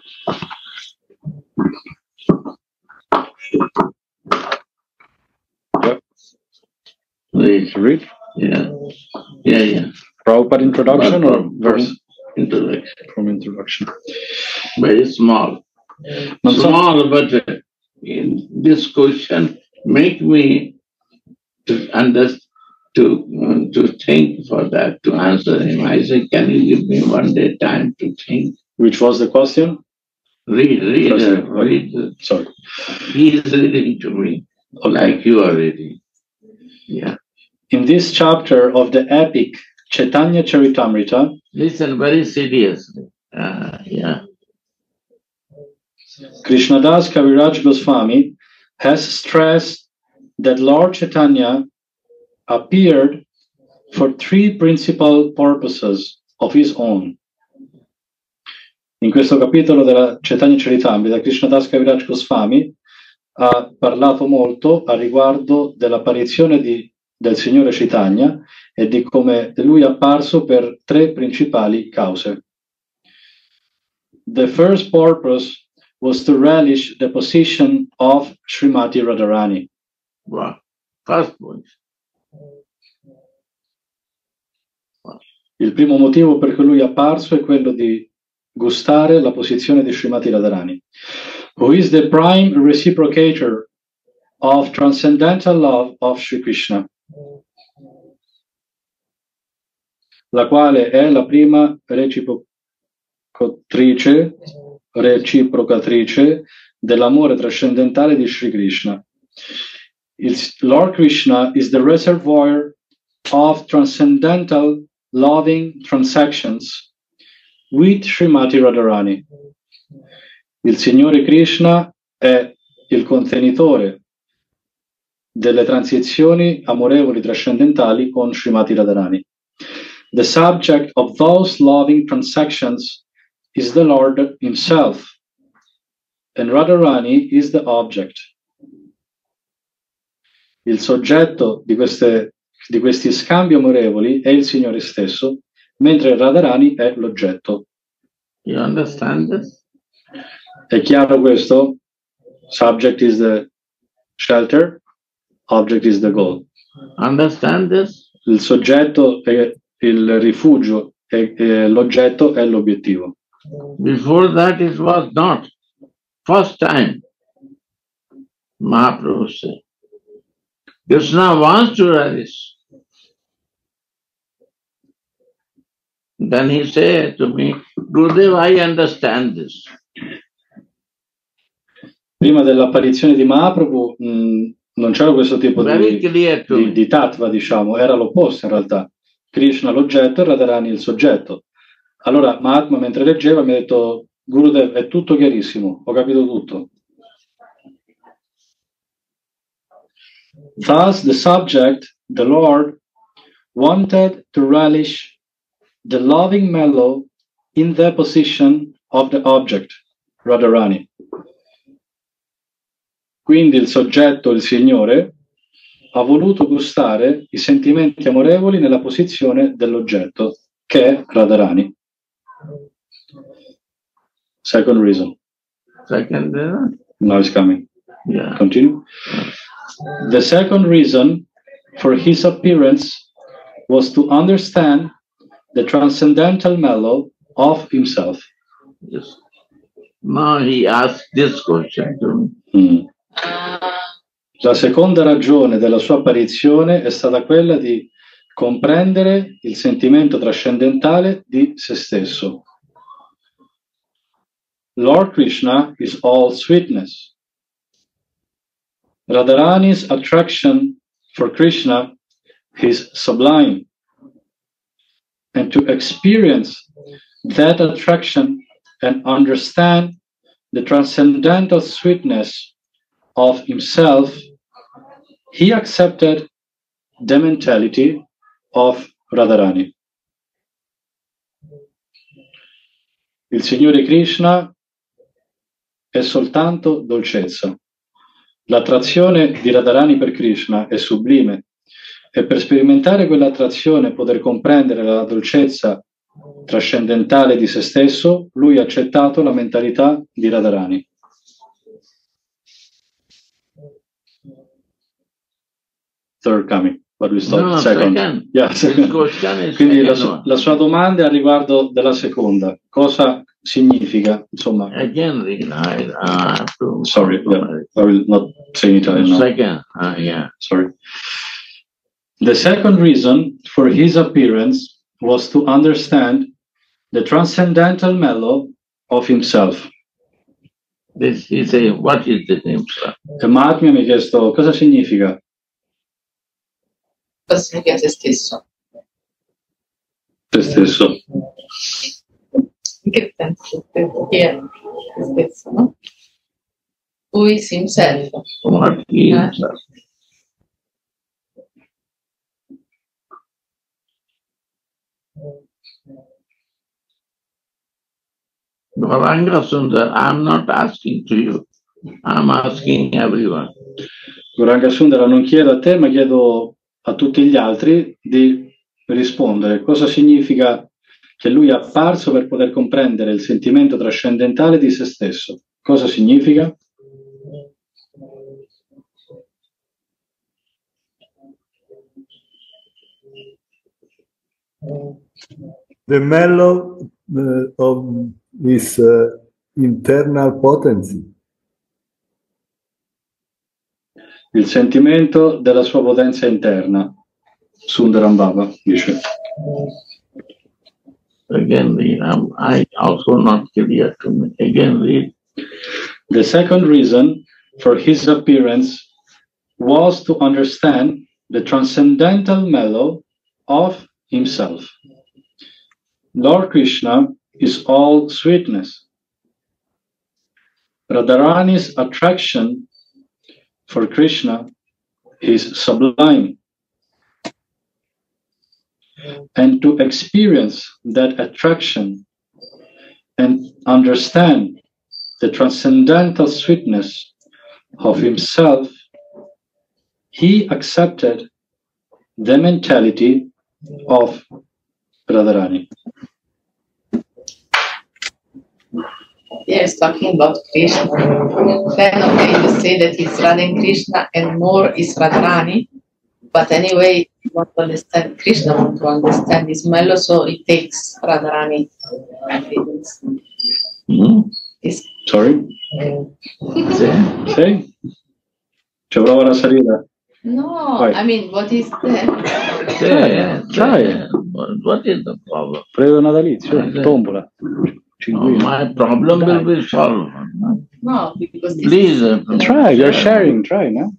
Speaker 3: Please read. Yeah. Yeah, yeah.
Speaker 2: Prabhupada introduction or verse?
Speaker 3: Introduction.
Speaker 2: From introduction.
Speaker 3: Very small.
Speaker 2: Non so-
Speaker 3: Small, but uh, in this question make me to understand, to, uh, to think for that, to answer him. I say, can you give me one day time to think?
Speaker 2: Which was the question?
Speaker 3: Read, read,
Speaker 2: First,
Speaker 3: uh,
Speaker 2: right.
Speaker 3: read. uh,
Speaker 2: Sorry.
Speaker 3: He is reading to me, like you are reading. Yeah.
Speaker 2: In this chapter of the epic Chaitanya Charitamrita,
Speaker 3: Listen very seriously. Uh, yeah.
Speaker 2: Krishnadas Kaviraj Goswami has stressed that Lord Chaitanya appeared for three principal purposes of his own. In questo capitolo della Chaitanya Charitamrita, Krishnadas Kaviraj Goswami ha parlato molto a riguardo dell'apparizione di, del Signore Chaitanya e di come lui è apparso per tre principali cause. The first purpose was to relish the position of Srimati Radharani.
Speaker 3: Wow. First point.
Speaker 2: Il primo motivo per cui lui è apparso è quello di gustare la posizione di Srimati Radharani, who is the prime reciprocator of transcendental love of Sri Krishna, la quale è la prima reciprocatrice, reciprocatrice dell'amore trascendentale di Sri Krishna. Il Lord Krishna is the reservoir of transcendental loving transactions with Srimati Radharani. Il Signore Krishna è il contenitore delle transizioni amorevoli trascendentali con Srimati Radharani. The subject of those loving transactions is the Lord himself, and Radharani is the object. Il soggetto di, queste, di questi scambi amorevoli è il Signore stesso, mentre Radharani è l'oggetto.
Speaker 3: You understand this?
Speaker 2: È chiaro questo? Subject is the shelter, object is the goal.
Speaker 3: Understand this?
Speaker 2: Il soggetto è il rifugio e, e l'oggetto è l'obiettivo.
Speaker 3: Before that it was not. First time, Mahaprabhu said, Krishna wants to relish. Then he said to me, Gurudev, I understand this.
Speaker 2: Prima dell'apparizione di Mahaprabhu mh, non c'era questo tipo
Speaker 3: Very
Speaker 2: di,
Speaker 3: clear to
Speaker 2: di,
Speaker 3: me.
Speaker 2: di tattva, diciamo, era l'opposto in realtà. Krishna l'oggetto e Radharani il soggetto. Allora Mahatma mentre leggeva mi ha detto, Gurudev, è tutto chiarissimo, ho capito tutto. Thus the subject, the Lord, wanted to relish the loving mellow in the position of the object, Radharani. Quindi il soggetto, il Signore, ha voluto gustare i sentimenti amorevoli nella posizione dell'oggetto, che è Radharani. Second reason.
Speaker 3: Second reason?
Speaker 2: Now it's coming.
Speaker 3: Yeah.
Speaker 2: Continue. The second reason for his appearance was to understand the transcendental mellow of himself.
Speaker 3: Yes. Now he asked this question to me.
Speaker 2: Mm. La seconda ragione della sua apparizione è stata quella di comprendere il sentimento trascendentale di se stesso. Lord Krishna is all sweetness. Radharani's attraction for Krishna is sublime. And to experience that attraction and understand the transcendental sweetness of himself, he accepted the mentality of Radharani. Il Signore Krishna è soltanto dolcezza. L'attrazione di Radharani per Krishna è sublime e per sperimentare quell'attrazione e poter comprendere la dolcezza trascendentale di se stesso, lui ha accettato la mentalità di Radharani. Third coming. but we stop
Speaker 3: No,
Speaker 2: second.
Speaker 3: second.
Speaker 2: Yeah, second. Quindi la, su-
Speaker 3: one.
Speaker 2: la sua domanda è a riguardo della seconda. Cosa significa? Insomma,
Speaker 3: Again, I, I have to.
Speaker 2: sorry, yeah, I will not say in Italian now.
Speaker 3: Second, uh, yeah.
Speaker 2: Sorry. The second reason for his appearance was to understand the transcendental mellow of himself.
Speaker 3: This he say, what is the himself?
Speaker 2: E Mahatmya mi ha chiesto cosa significa.
Speaker 6: Cosa significa se stesso?
Speaker 2: Se stesso.
Speaker 6: In che senso? Chi è se stesso, no? Who is himself?
Speaker 3: What is himself? Gauranga Sundar, I'm not asking to you. I'm asking everyone.
Speaker 2: Gauranga Sundara, non chiedo a te, ma chiedo a tutti gli altri di rispondere. Cosa significa che lui è apparso per poter comprendere il sentimento trascendentale di se stesso? Cosa significa?
Speaker 7: The mellow uh, of his uh, internal potency.
Speaker 2: Il sentimento della sua potenza interna. Sundaram Baba dice.
Speaker 3: Again, read. Um, I also not clear to me. Again, read.
Speaker 2: The second reason for his appearance was to understand the transcendental mellow of himself. Lord Krishna is all sweetness. Radharani's attraction for Krishna is sublime. And to experience that attraction and understand the transcendental sweetness of himself, he accepted the mentality of Radharani.
Speaker 6: Here is talking about Krishna. Then okay, you say that it's Radha and Krishna and more is Radharani. But anyway, you want to understand Krishna, want to understand this mellow, so it takes Radharani.
Speaker 3: Hmm?
Speaker 6: It's,
Speaker 2: Sorry?
Speaker 3: Say.
Speaker 2: Sì? Ci provo a salire.
Speaker 6: no,
Speaker 2: Vai.
Speaker 6: I mean, what is the...
Speaker 3: Say.
Speaker 2: Try.
Speaker 3: Say. What, what is the problem?
Speaker 2: Prego natalizio,
Speaker 3: Sì.
Speaker 2: tombola.
Speaker 3: Oh, my problem will be solved.
Speaker 6: No, because this
Speaker 3: Please.
Speaker 6: is...
Speaker 3: uh,
Speaker 2: Try, you're sharing, try, no?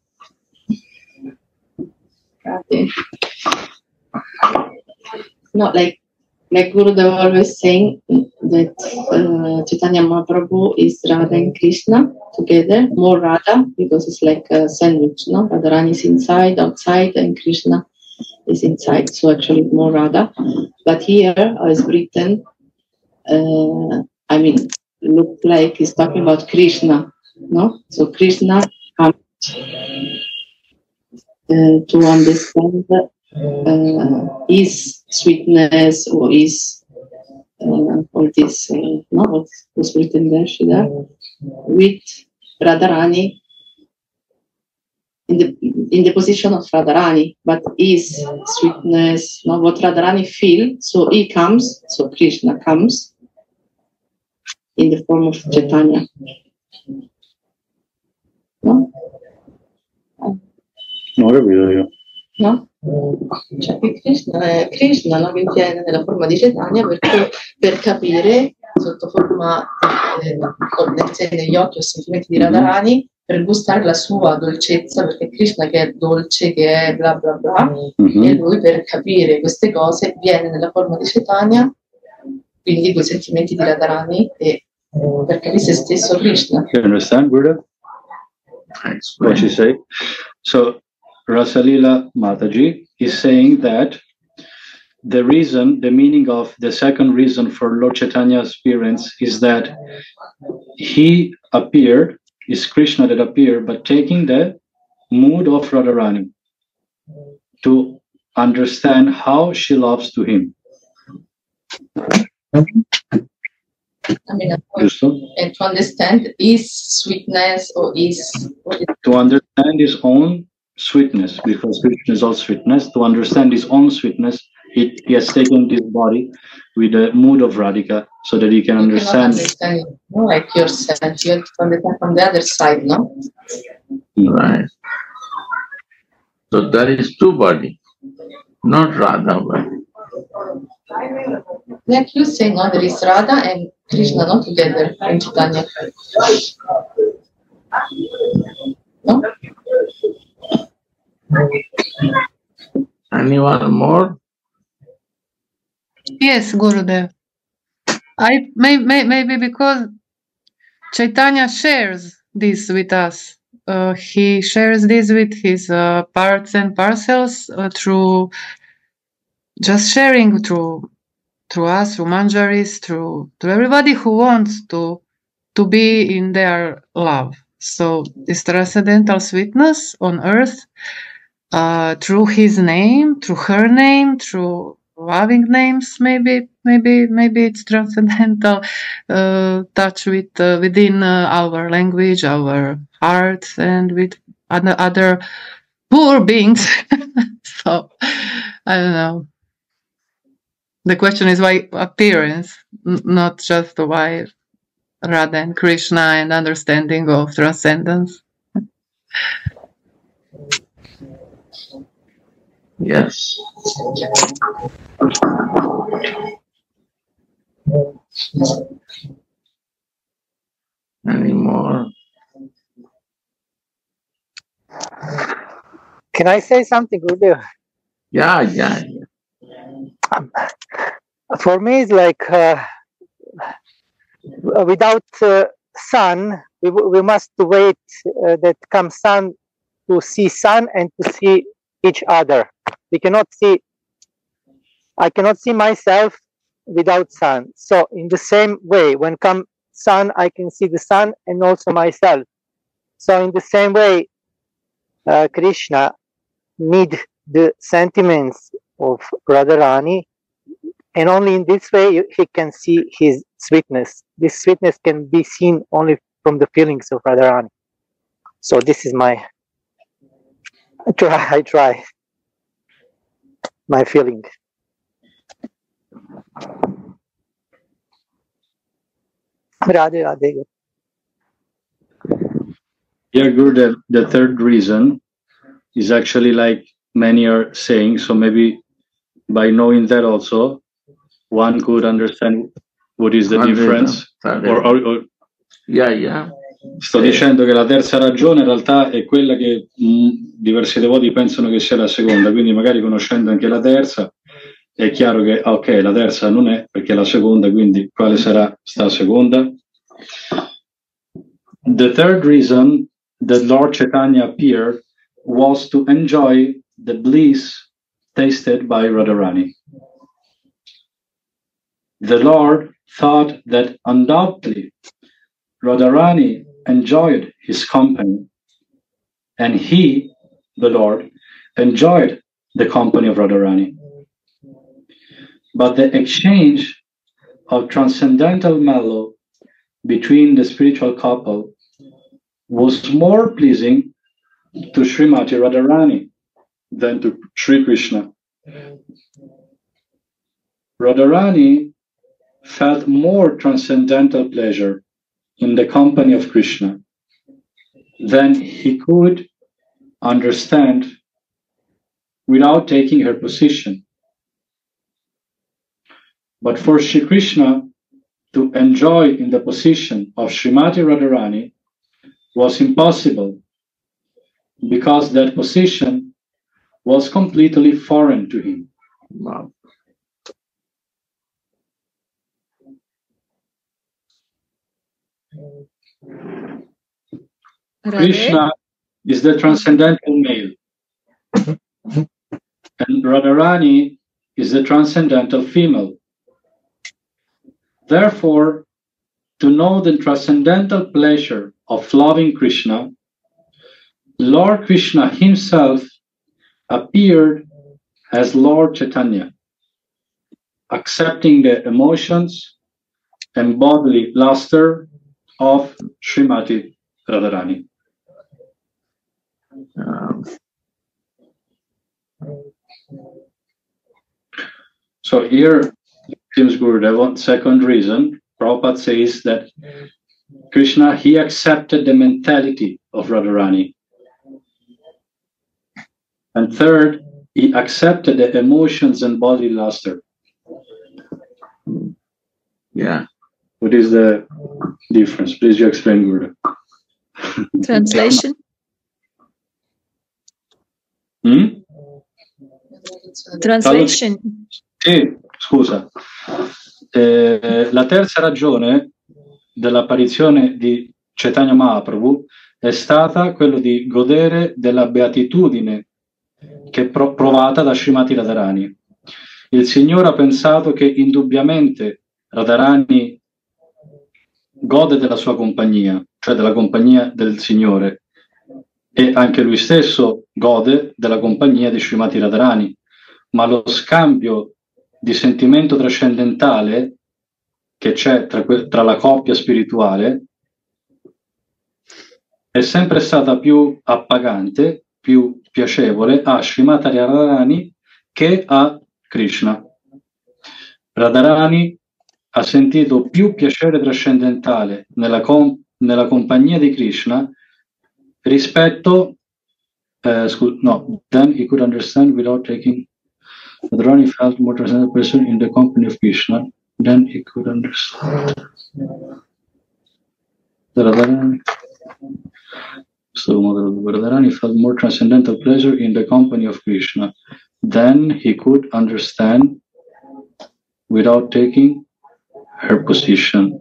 Speaker 6: No, like like Gurudev always saying that uh, Chaitanya Mahaprabhu is Radha and Krishna together, more Radha, because it's like a sandwich, no? Radharani is inside, outside, and Krishna is inside, so actually more Radha. But here, as written, uh, I mean, look like he's talking about Krishna, no? So Krishna comes uh, to understand uh, his sweetness or his uh, or this uh, no what was written there, Shida, with Radharani in the in the position of Radharani, but his sweetness, no, what Radharani feel, so he comes, so Krishna comes in the form of Chaitanya. No?
Speaker 2: Non ho capito io.
Speaker 6: No? Cioè che Krishna è Krishna, no? Che viene nella forma di Chaitanya perché, per capire sotto forma eh, negli occhi o sentimenti di Radharani, per gustare la sua dolcezza, perché Krishna che è dolce, che è bla bla bla,
Speaker 2: Mm-hmm.
Speaker 6: e lui per capire queste cose viene nella forma di Chaitanya, quindi quei sentimenti di Radharani, e per capire se stesso Krishna.
Speaker 2: You understand, Gurudev? What she say? So, Rasalila Mataji is saying that the reason, the meaning of the second reason for Lord Chaitanya's appearance is that he appeared, is Krishna that appeared, but taking the mood of Radharani to understand how she loves to him.
Speaker 6: I mean,
Speaker 2: Giusto?
Speaker 6: and to understand his sweetness or his, what is
Speaker 2: To understand his own sweetness, because Krishna is all sweetness. To understand his own sweetness, he, he has taken his body with the mood of Radhika so that he can
Speaker 6: you
Speaker 2: understand.
Speaker 6: understand it, no? Like yourself, you have to understand from the other side, no?
Speaker 3: Right. So there is two body, not Radha body.
Speaker 6: Like you say, no, there is Radha and Krishna not together in Chaitanya. No?
Speaker 3: Anyone more?
Speaker 8: Yes, Gurudev. I may, may, maybe because Chaitanya shares this with us. Uh, he shares this with his uh, parts and parcels uh, through just sharing through through us, through Manjaris, through to everybody who wants to to be in their love. So this transcendental sweetness on earth, uh, through his name, through her name, through loving names, maybe, maybe, maybe it's transcendental uh, touch with uh, within uh, our language, our hearts, and with other other poor beings. So I don't know. The question is why appearance, not just why Radha and Krishna and understanding of transcendence.
Speaker 3: Yes. Any more?
Speaker 9: Can I say something, Gurudev?
Speaker 3: Yeah, yeah, yeah.
Speaker 9: Um, for me, it's like uh, without uh, sun, we, we must wait uh, that comes sun to see sun and to see each other. We cannot see, I cannot see myself without sun. So in the same way, when come sun, I can see the sun and also myself. So in the same way, uh, Krishna need the sentiments of Radharani, and only in this way he can see his sweetness. This sweetness can be seen only from the feelings of Radharani. So this is my I try. I try my feeling. Radhe, Radhe.
Speaker 2: Yeah, Gurudev, the third reason is actually like many are saying, so maybe by knowing that also, one could understand what is the
Speaker 3: One
Speaker 2: difference.
Speaker 3: reason.
Speaker 2: Or, or, or,
Speaker 3: Yeah, yeah.
Speaker 2: sto dicendo che la terza ragione in realtà è quella che mh, diversi devoti pensano che sia la seconda, quindi magari conoscendo anche la terza è chiaro che ok, la terza non è perché è la seconda, quindi quale sarà sta seconda? The third reason that Lord Chaitanya appeared was to enjoy the bliss tasted by Radharani. The Lord thought that undoubtedly Radharani enjoyed his company, and he, the Lord, enjoyed the company of Radharani. But the exchange of transcendental mellow between the spiritual couple was more pleasing to Srimati Radharani than to Sri Krishna. Radharani felt more transcendental pleasure in the company of Krishna than he could understand without taking her position. But for Sri Krishna to enjoy in the position of Srimati Radharani was impossible because that position was completely foreign to him.
Speaker 3: Wow.
Speaker 2: Krishna is the transcendental male, and Radharani is the transcendental female. Therefore, to know the transcendental pleasure of loving Krishna, Lord Krishna himself appeared as Lord Chaitanya, accepting the emotions and bodily luster of Srimati Radharani.
Speaker 3: Um,
Speaker 2: So here, James Gurudev, second reason, Prabhupada says that Krishna, he accepted the mentality of Radharani. And third, he accepted the emotions and body luster.
Speaker 3: Yeah.
Speaker 2: What is the difference? Please you explain, Guru.
Speaker 10: Translation?
Speaker 2: Hmm?
Speaker 10: Translation.
Speaker 2: Sì, scusa. Eh, la terza ragione dell'apparizione di Chaitanya Mahaprabhu è stata quello di godere della beatitudine che è pro- provata da Srimati Radharani. Il Signore ha pensato che indubbiamente Radharani gode della sua compagnia, cioè della compagnia del Signore, e anche lui stesso gode della compagnia di Srimati Radharani, ma lo scambio di sentimento trascendentale che c'è tra, tra la coppia spirituale è sempre stata più appagante, più piacevole a Srimati Radharani che a Krishna. Radharani ha sentito più piacere trascendentale nella, com- nella compagnia di Krishna rispetto uh, scu- no, then he could understand without taking Radharani felt more transcendental person in the company of Krishna, then he could understand. Radharani, so Radharani felt more transcendental pleasure in the company of Krishna, then he could understand without taking her position.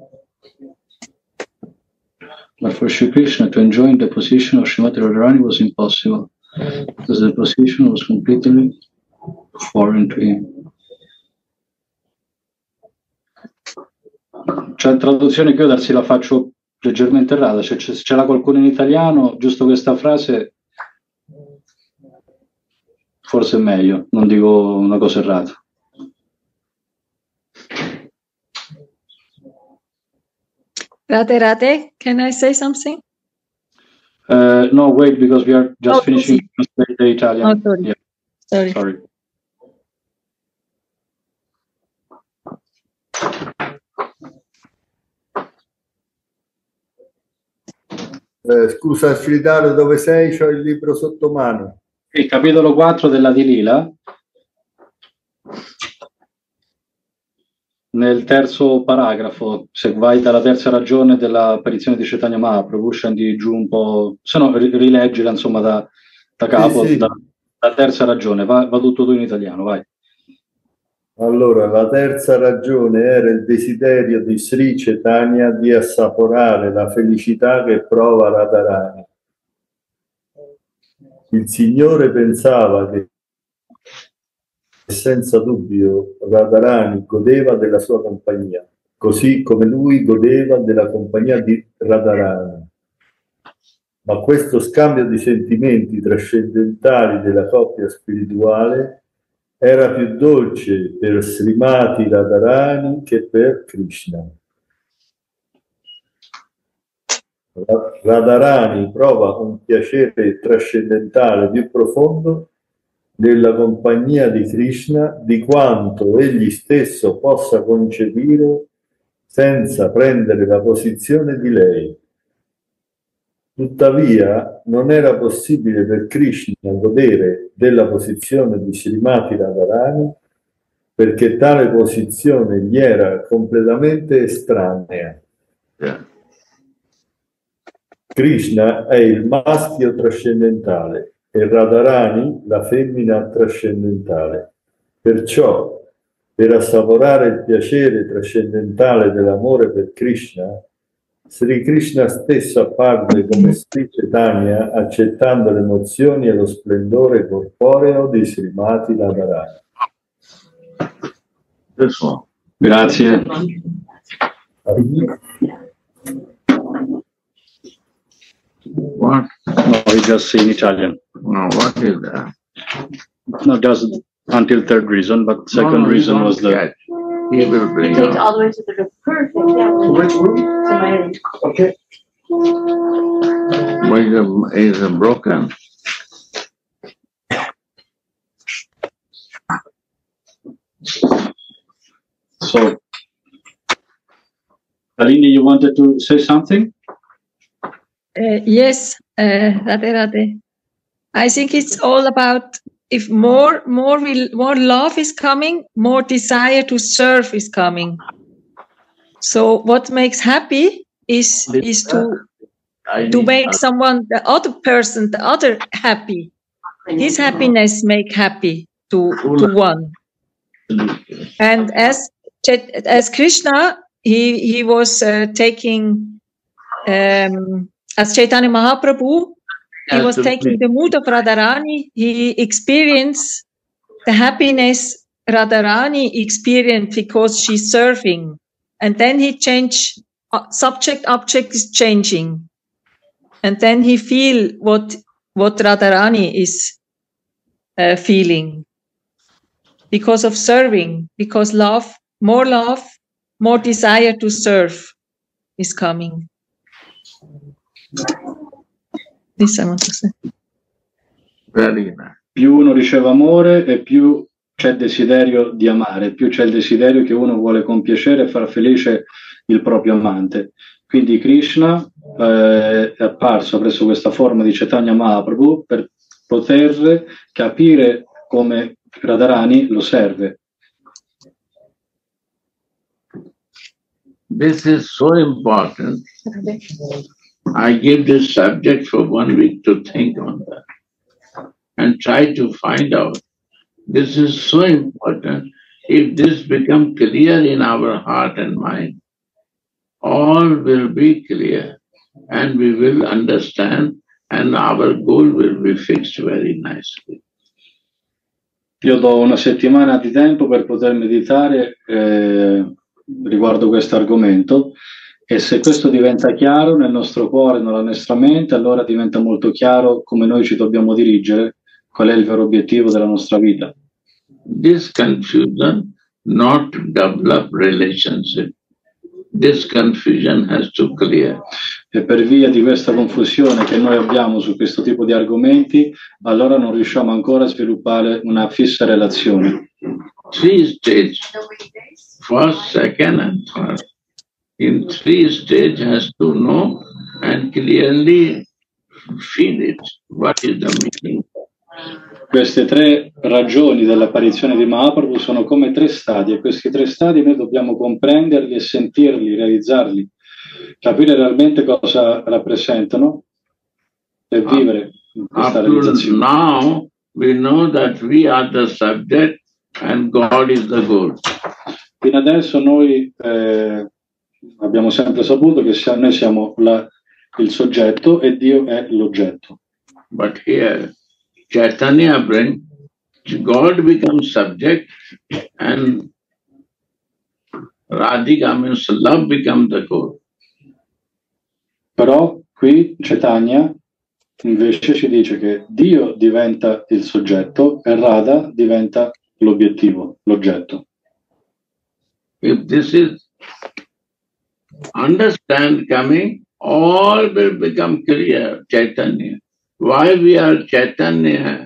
Speaker 2: But for Sri Krishna to enjoy the position of Srimati Radharani was impossible, because the position was completely foreign to him. C'è traduzione che io darsi la faccio leggermente errata, cioè, c'è, ce l'ha qualcuno in italiano, giusto questa frase forse è meglio, non dico una cosa errata.
Speaker 10: Rate Rate, can I say something?
Speaker 2: Uh, no, wait, because we are just
Speaker 10: oh,
Speaker 2: finishing the, the Italian.
Speaker 10: Oh, sorry.
Speaker 2: Yeah.
Speaker 10: Sorry.
Speaker 2: Sorry.
Speaker 7: Eh, scusa Sridhar, dove sei? C'ho il libro sotto mano.
Speaker 2: Il capitolo quattro della Di Lila, nel terzo paragrafo, se vai dalla terza ragione dell'apparizione di Chaitanya Mahaprabhu, scendi giù un po', se no rileggila insomma da, da capo,
Speaker 7: sì, sì.
Speaker 2: Da, da terza ragione, va, va tutto tu in italiano, vai.
Speaker 7: Allora, la terza ragione era il desiderio di Sri Chaitanya di assaporare la felicità che prova Radharani. Il Signore pensava che senza dubbio Radharani godeva della sua compagnia, così come lui godeva della compagnia di Radharani. Ma questo scambio di sentimenti trascendentali della coppia spirituale era più dolce per Srimati Radharani che per Krishna. Radharani prova un piacere trascendentale più profondo della compagnia di Krishna di quanto egli stesso possa concepire senza prendere la posizione di lei. Tuttavia non era possibile per Krishna godere della posizione di Srimati Radharani perché tale posizione gli era completamente estranea.
Speaker 3: Yeah.
Speaker 7: Krishna è il maschio trascendentale e Radharani la femmina trascendentale. Perciò, per assaporare il piacere trascendentale dell'amore per Krishna, Sri Krishna stesso apparve come Sri Chaitanya accettando le emozioni e lo splendore corporeo di Srimati Radharani.
Speaker 2: Grazie.
Speaker 3: What?
Speaker 2: No, we just see in Italian.
Speaker 3: No, what is that?
Speaker 2: No, just until third reason, but second
Speaker 3: no, no,
Speaker 2: reason was the...
Speaker 3: Catch. He will bring
Speaker 6: Take
Speaker 3: up.
Speaker 6: all the way to the roof. Perfect. Yeah. To which room? To my room.
Speaker 7: Okay.
Speaker 3: Well, is broken.
Speaker 2: So, Alini, you wanted to say something?
Speaker 10: Uh, yes, uh, Radhe Radhe. I think it's all about if more, more, will, more love is coming, more desire to serve is coming. So what makes happy is is to to make someone, the other person, the other happy. His happiness make happy to to one. And as as Krishna, he he was uh, taking um, as Chaitanya Mahaprabhu. He was taking the mood of Radharani. He experienced the happiness Radharani experienced because she's serving. And then he changed, uh, subject, object is changing. And then he feel what, what Radharani is uh, feeling. Because of serving, because love, more love, more desire to serve is coming. This I want to say.
Speaker 2: Più uno riceve amore e più c'è desiderio di amare, più c'è il desiderio che uno vuole compiacere e far felice il proprio amante. Quindi Krishna eh, è apparso, ha preso questa forma di Chaitanya Mahaprabhu per poter capire come Radharani lo serve.
Speaker 3: This is so important. I give this subject for one week to think on that and try to find out. This is so important. If this becomes clear in our heart and mind, all will be clear and we will understand and our goal will be fixed very nicely.
Speaker 2: Io do una settimana di tempo per poter meditare eh, riguardo questo argomento. E se questo diventa chiaro nel nostro cuore, nella nostra mente, allora diventa molto chiaro come noi ci dobbiamo dirigere, qual è il vero obiettivo della nostra vita.
Speaker 3: This confusion not develop relationship. This confusion has to clear.
Speaker 2: E per via di questa confusione che noi abbiamo su questo tipo di argomenti, allora non riusciamo ancora a sviluppare una fissa relazione.
Speaker 3: Three stages, first, second and third. In three stages has to know and clearly feel it. What is the meaning?
Speaker 2: Queste tre ragioni dell'apparizione di Mahaprabhu sono come tre stadi, e questi tre stadi noi dobbiamo comprenderli e sentirli, realizzarli, capire realmente cosa rappresentano e vivere questa realizzazione.
Speaker 3: Now we know that we are the subject and God is the goal.
Speaker 2: Fino adesso noi eh, abbiamo sempre saputo che siamo, noi siamo la, il soggetto e Dio è l'oggetto.
Speaker 3: But here Chaitanya brings God becomes subject and Radhika means love becomes the goal.
Speaker 2: Però qui Chaitanya invece ci dice che Dio diventa il soggetto e Radha diventa l'obiettivo, l'oggetto.
Speaker 3: If this is understand coming, all will become clear, Chaitanya. Why we are Chaitanya?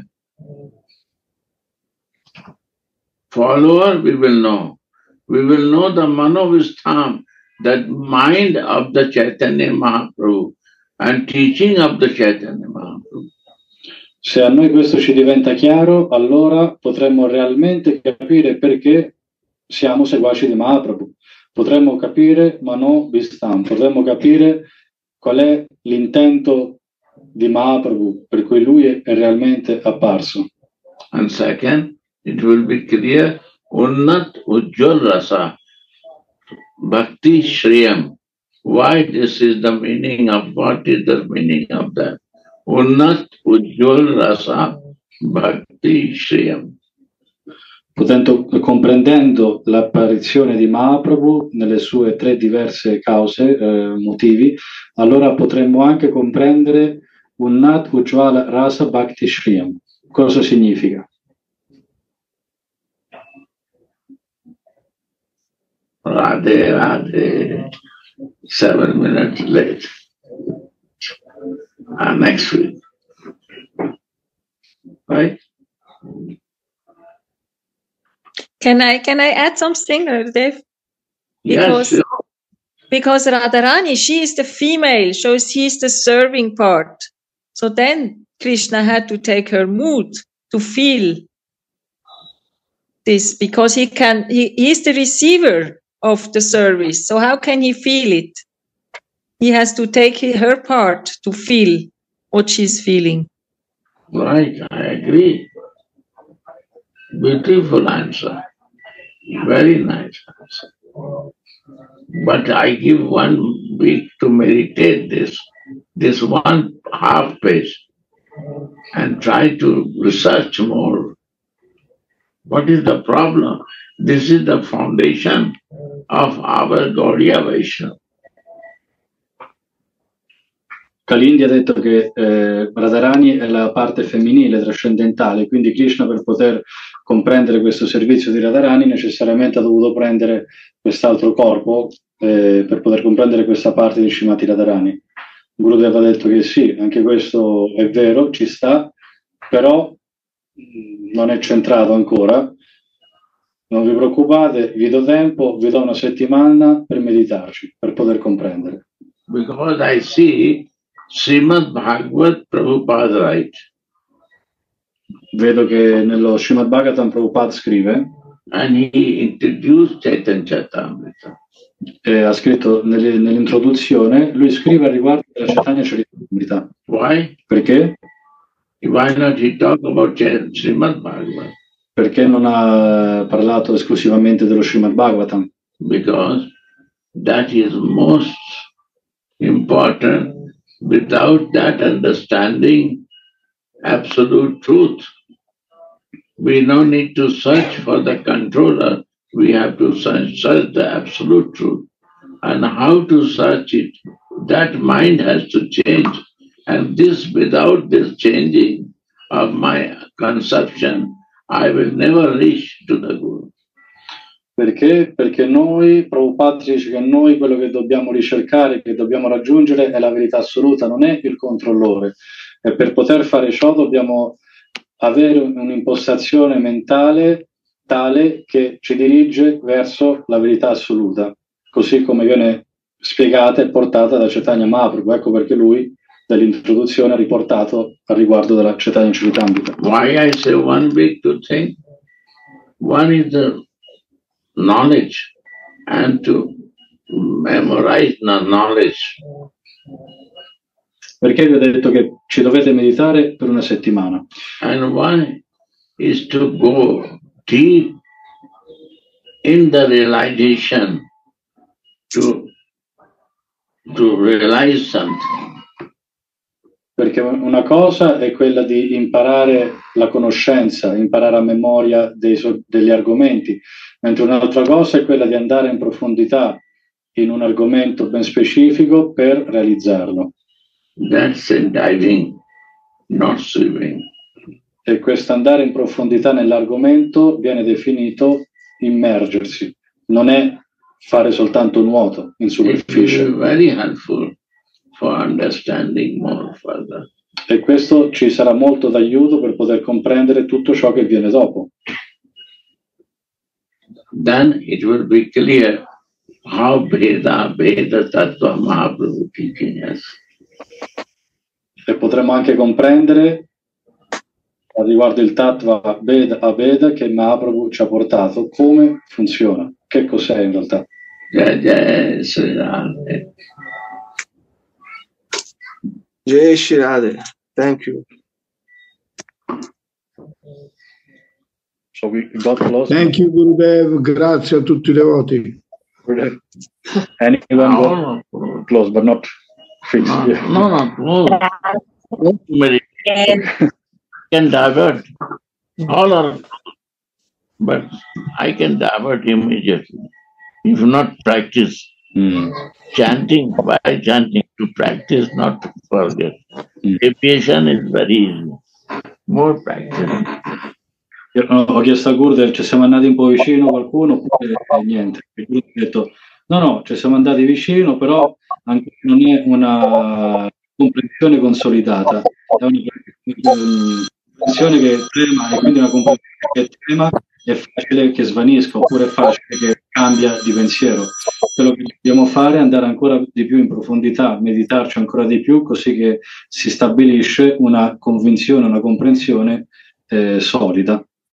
Speaker 3: Follower, we will know. We will know the Manovishtham, that mind of the Chaitanya Mahaprabhu and teaching of the Chaitanya Mahaprabhu.
Speaker 2: Se a noi questo ci diventa chiaro, allora potremmo realmente capire perché siamo seguaci di Mahaprabhu. Potremmo capire Mano Vistam, potremmo capire qual è l'intento di Mahaprabhu per cui lui è realmente apparso.
Speaker 3: And second, it will be clear Unnat Ujjwal Rasa Bhakti Shriyam. Why this is the meaning of, what is the meaning of that? Unnat Ujjwal Rasa Bhakti Shriyam.
Speaker 2: Potendo, comprendendo l'apparizione di Mahaprabhu nelle sue tre diverse cause, eh, motivi, allora potremmo anche comprendere Unnat Ujjwala Rasa Bhakti Shriyam. Cosa significa?
Speaker 3: Radhe, Radhe, seven minutes late. Uh, next week. Right?
Speaker 10: Can I can I add something, Dave?
Speaker 3: Yes,
Speaker 10: Because because Radharani, she is the female, so she is the serving part. So then Krishna had to take her mood to feel this, because he can he, he is the receiver of the service. So how can he feel it? He has to take her part to feel what she's feeling.
Speaker 3: right, I agree. Beautiful answer. Very nice answer. But I give one week to meditate this, this one half page, and try to research more. What is the problem? This is the foundation of our Gaudiya Vaishnava.
Speaker 2: Kalindi ha detto che eh, Radharani è la parte femminile trascendentale, quindi Krishna, per poter comprendere questo servizio di Radharani, necessariamente ha dovuto prendere quest'altro corpo eh, per poter comprendere questa parte di Srimati Radharani. Gurudev ha detto che sì, anche questo è vero, ci sta, però mh, non è centrato ancora. Non vi preoccupate, vi do tempo, vi do una settimana per meditarci, per poter comprendere.
Speaker 3: Because I see Srimad Bhagavad Prabhupada write.
Speaker 2: Vedo che nello Srimad Bhagavatam Prabhupada scrive,
Speaker 3: and he introduced Chaitanya Charitamrita.
Speaker 2: E ha scritto nelle, nell'introduzione, lui scrive a riguardo della Chaitanya Charitamrita.
Speaker 3: Why?
Speaker 2: Perché?
Speaker 3: Why not he talk about Srimad Bhagavatam?
Speaker 2: Perché non ha parlato esclusivamente dello Srimad Bhagavatam?
Speaker 3: Because that is most important. Without that understanding absolute truth, we don't need to search for the controller. We have to search, search the absolute truth. And how to search it? That mind has to change. And this, without this changing of my conception, I will never reach to the Guru.
Speaker 2: Perché? Perché noi, Prabhupada dice che noi quello che dobbiamo ricercare, che dobbiamo raggiungere è la verità assoluta, non è il controllore. E per poter fare ciò dobbiamo avere un'impostazione mentale tale che ci dirige verso la verità assoluta, così come viene spiegata e portata da Chaitanya Mahaprabhu. Ecco perché lui dall'introduzione ha riportato al riguardo della Chaitanya Charitamrita.
Speaker 3: Why I say one big two thing? One is the knowledge, and to memorize the knowledge.
Speaker 2: Perché vi ho detto che ci dovete meditare per una settimana.
Speaker 3: And one is to go deep in the realization, to, to realize something.
Speaker 2: Perché una cosa è quella di imparare la conoscenza, imparare a memoria dei, degli argomenti, mentre un'altra cosa è quella di andare in profondità in un argomento ben specifico per realizzarlo.
Speaker 3: That's a diving, not swimming.
Speaker 2: E questo andare in profondità nell'argomento viene definito immergersi, non è fare soltanto nuoto in superficie.
Speaker 3: It is very helpful for understanding more further.
Speaker 2: E questo ci sarà molto d'aiuto per poter comprendere tutto ciò che viene dopo.
Speaker 3: Then it will be clear how Veda, Veda Tattva Mahaprabhu teaching us.
Speaker 2: E potremo anche comprendere riguardo il Tattva Veda a Veda che Mahaprabhu ci ha portato, come funziona, che cos'è in realtà.
Speaker 3: Jai Jai Sri Radhe.
Speaker 1: Jai Shri Radhe. Thank you.
Speaker 2: So we got close.
Speaker 11: Thank you, Gurudev. Grazie a tutti i devoti.
Speaker 2: Anyone no, go close, but not fixed.
Speaker 3: No,
Speaker 2: Yeah.
Speaker 3: no, no, no. Meditation can divert. All are, but I can divert immediately if not practice.
Speaker 2: Mm.
Speaker 3: Chanting, by chanting, to practice, not to forget.
Speaker 2: Mm.
Speaker 3: Deviation is very easy. More practice.
Speaker 2: Io ho chiesto a Gurudev, ci siamo andati un po' vicino qualcuno oppure niente. E lui ha detto no, no, ci siamo andati vicino, però anche non è una comprensione consolidata, è una comprensione che trema, e quindi una comprensione che trema è facile che svanisca, oppure è facile che cambia di pensiero. Quello che dobbiamo fare è andare ancora di più in profondità, meditarci ancora di più, così che si stabilisce una convinzione, una comprensione eh, solida.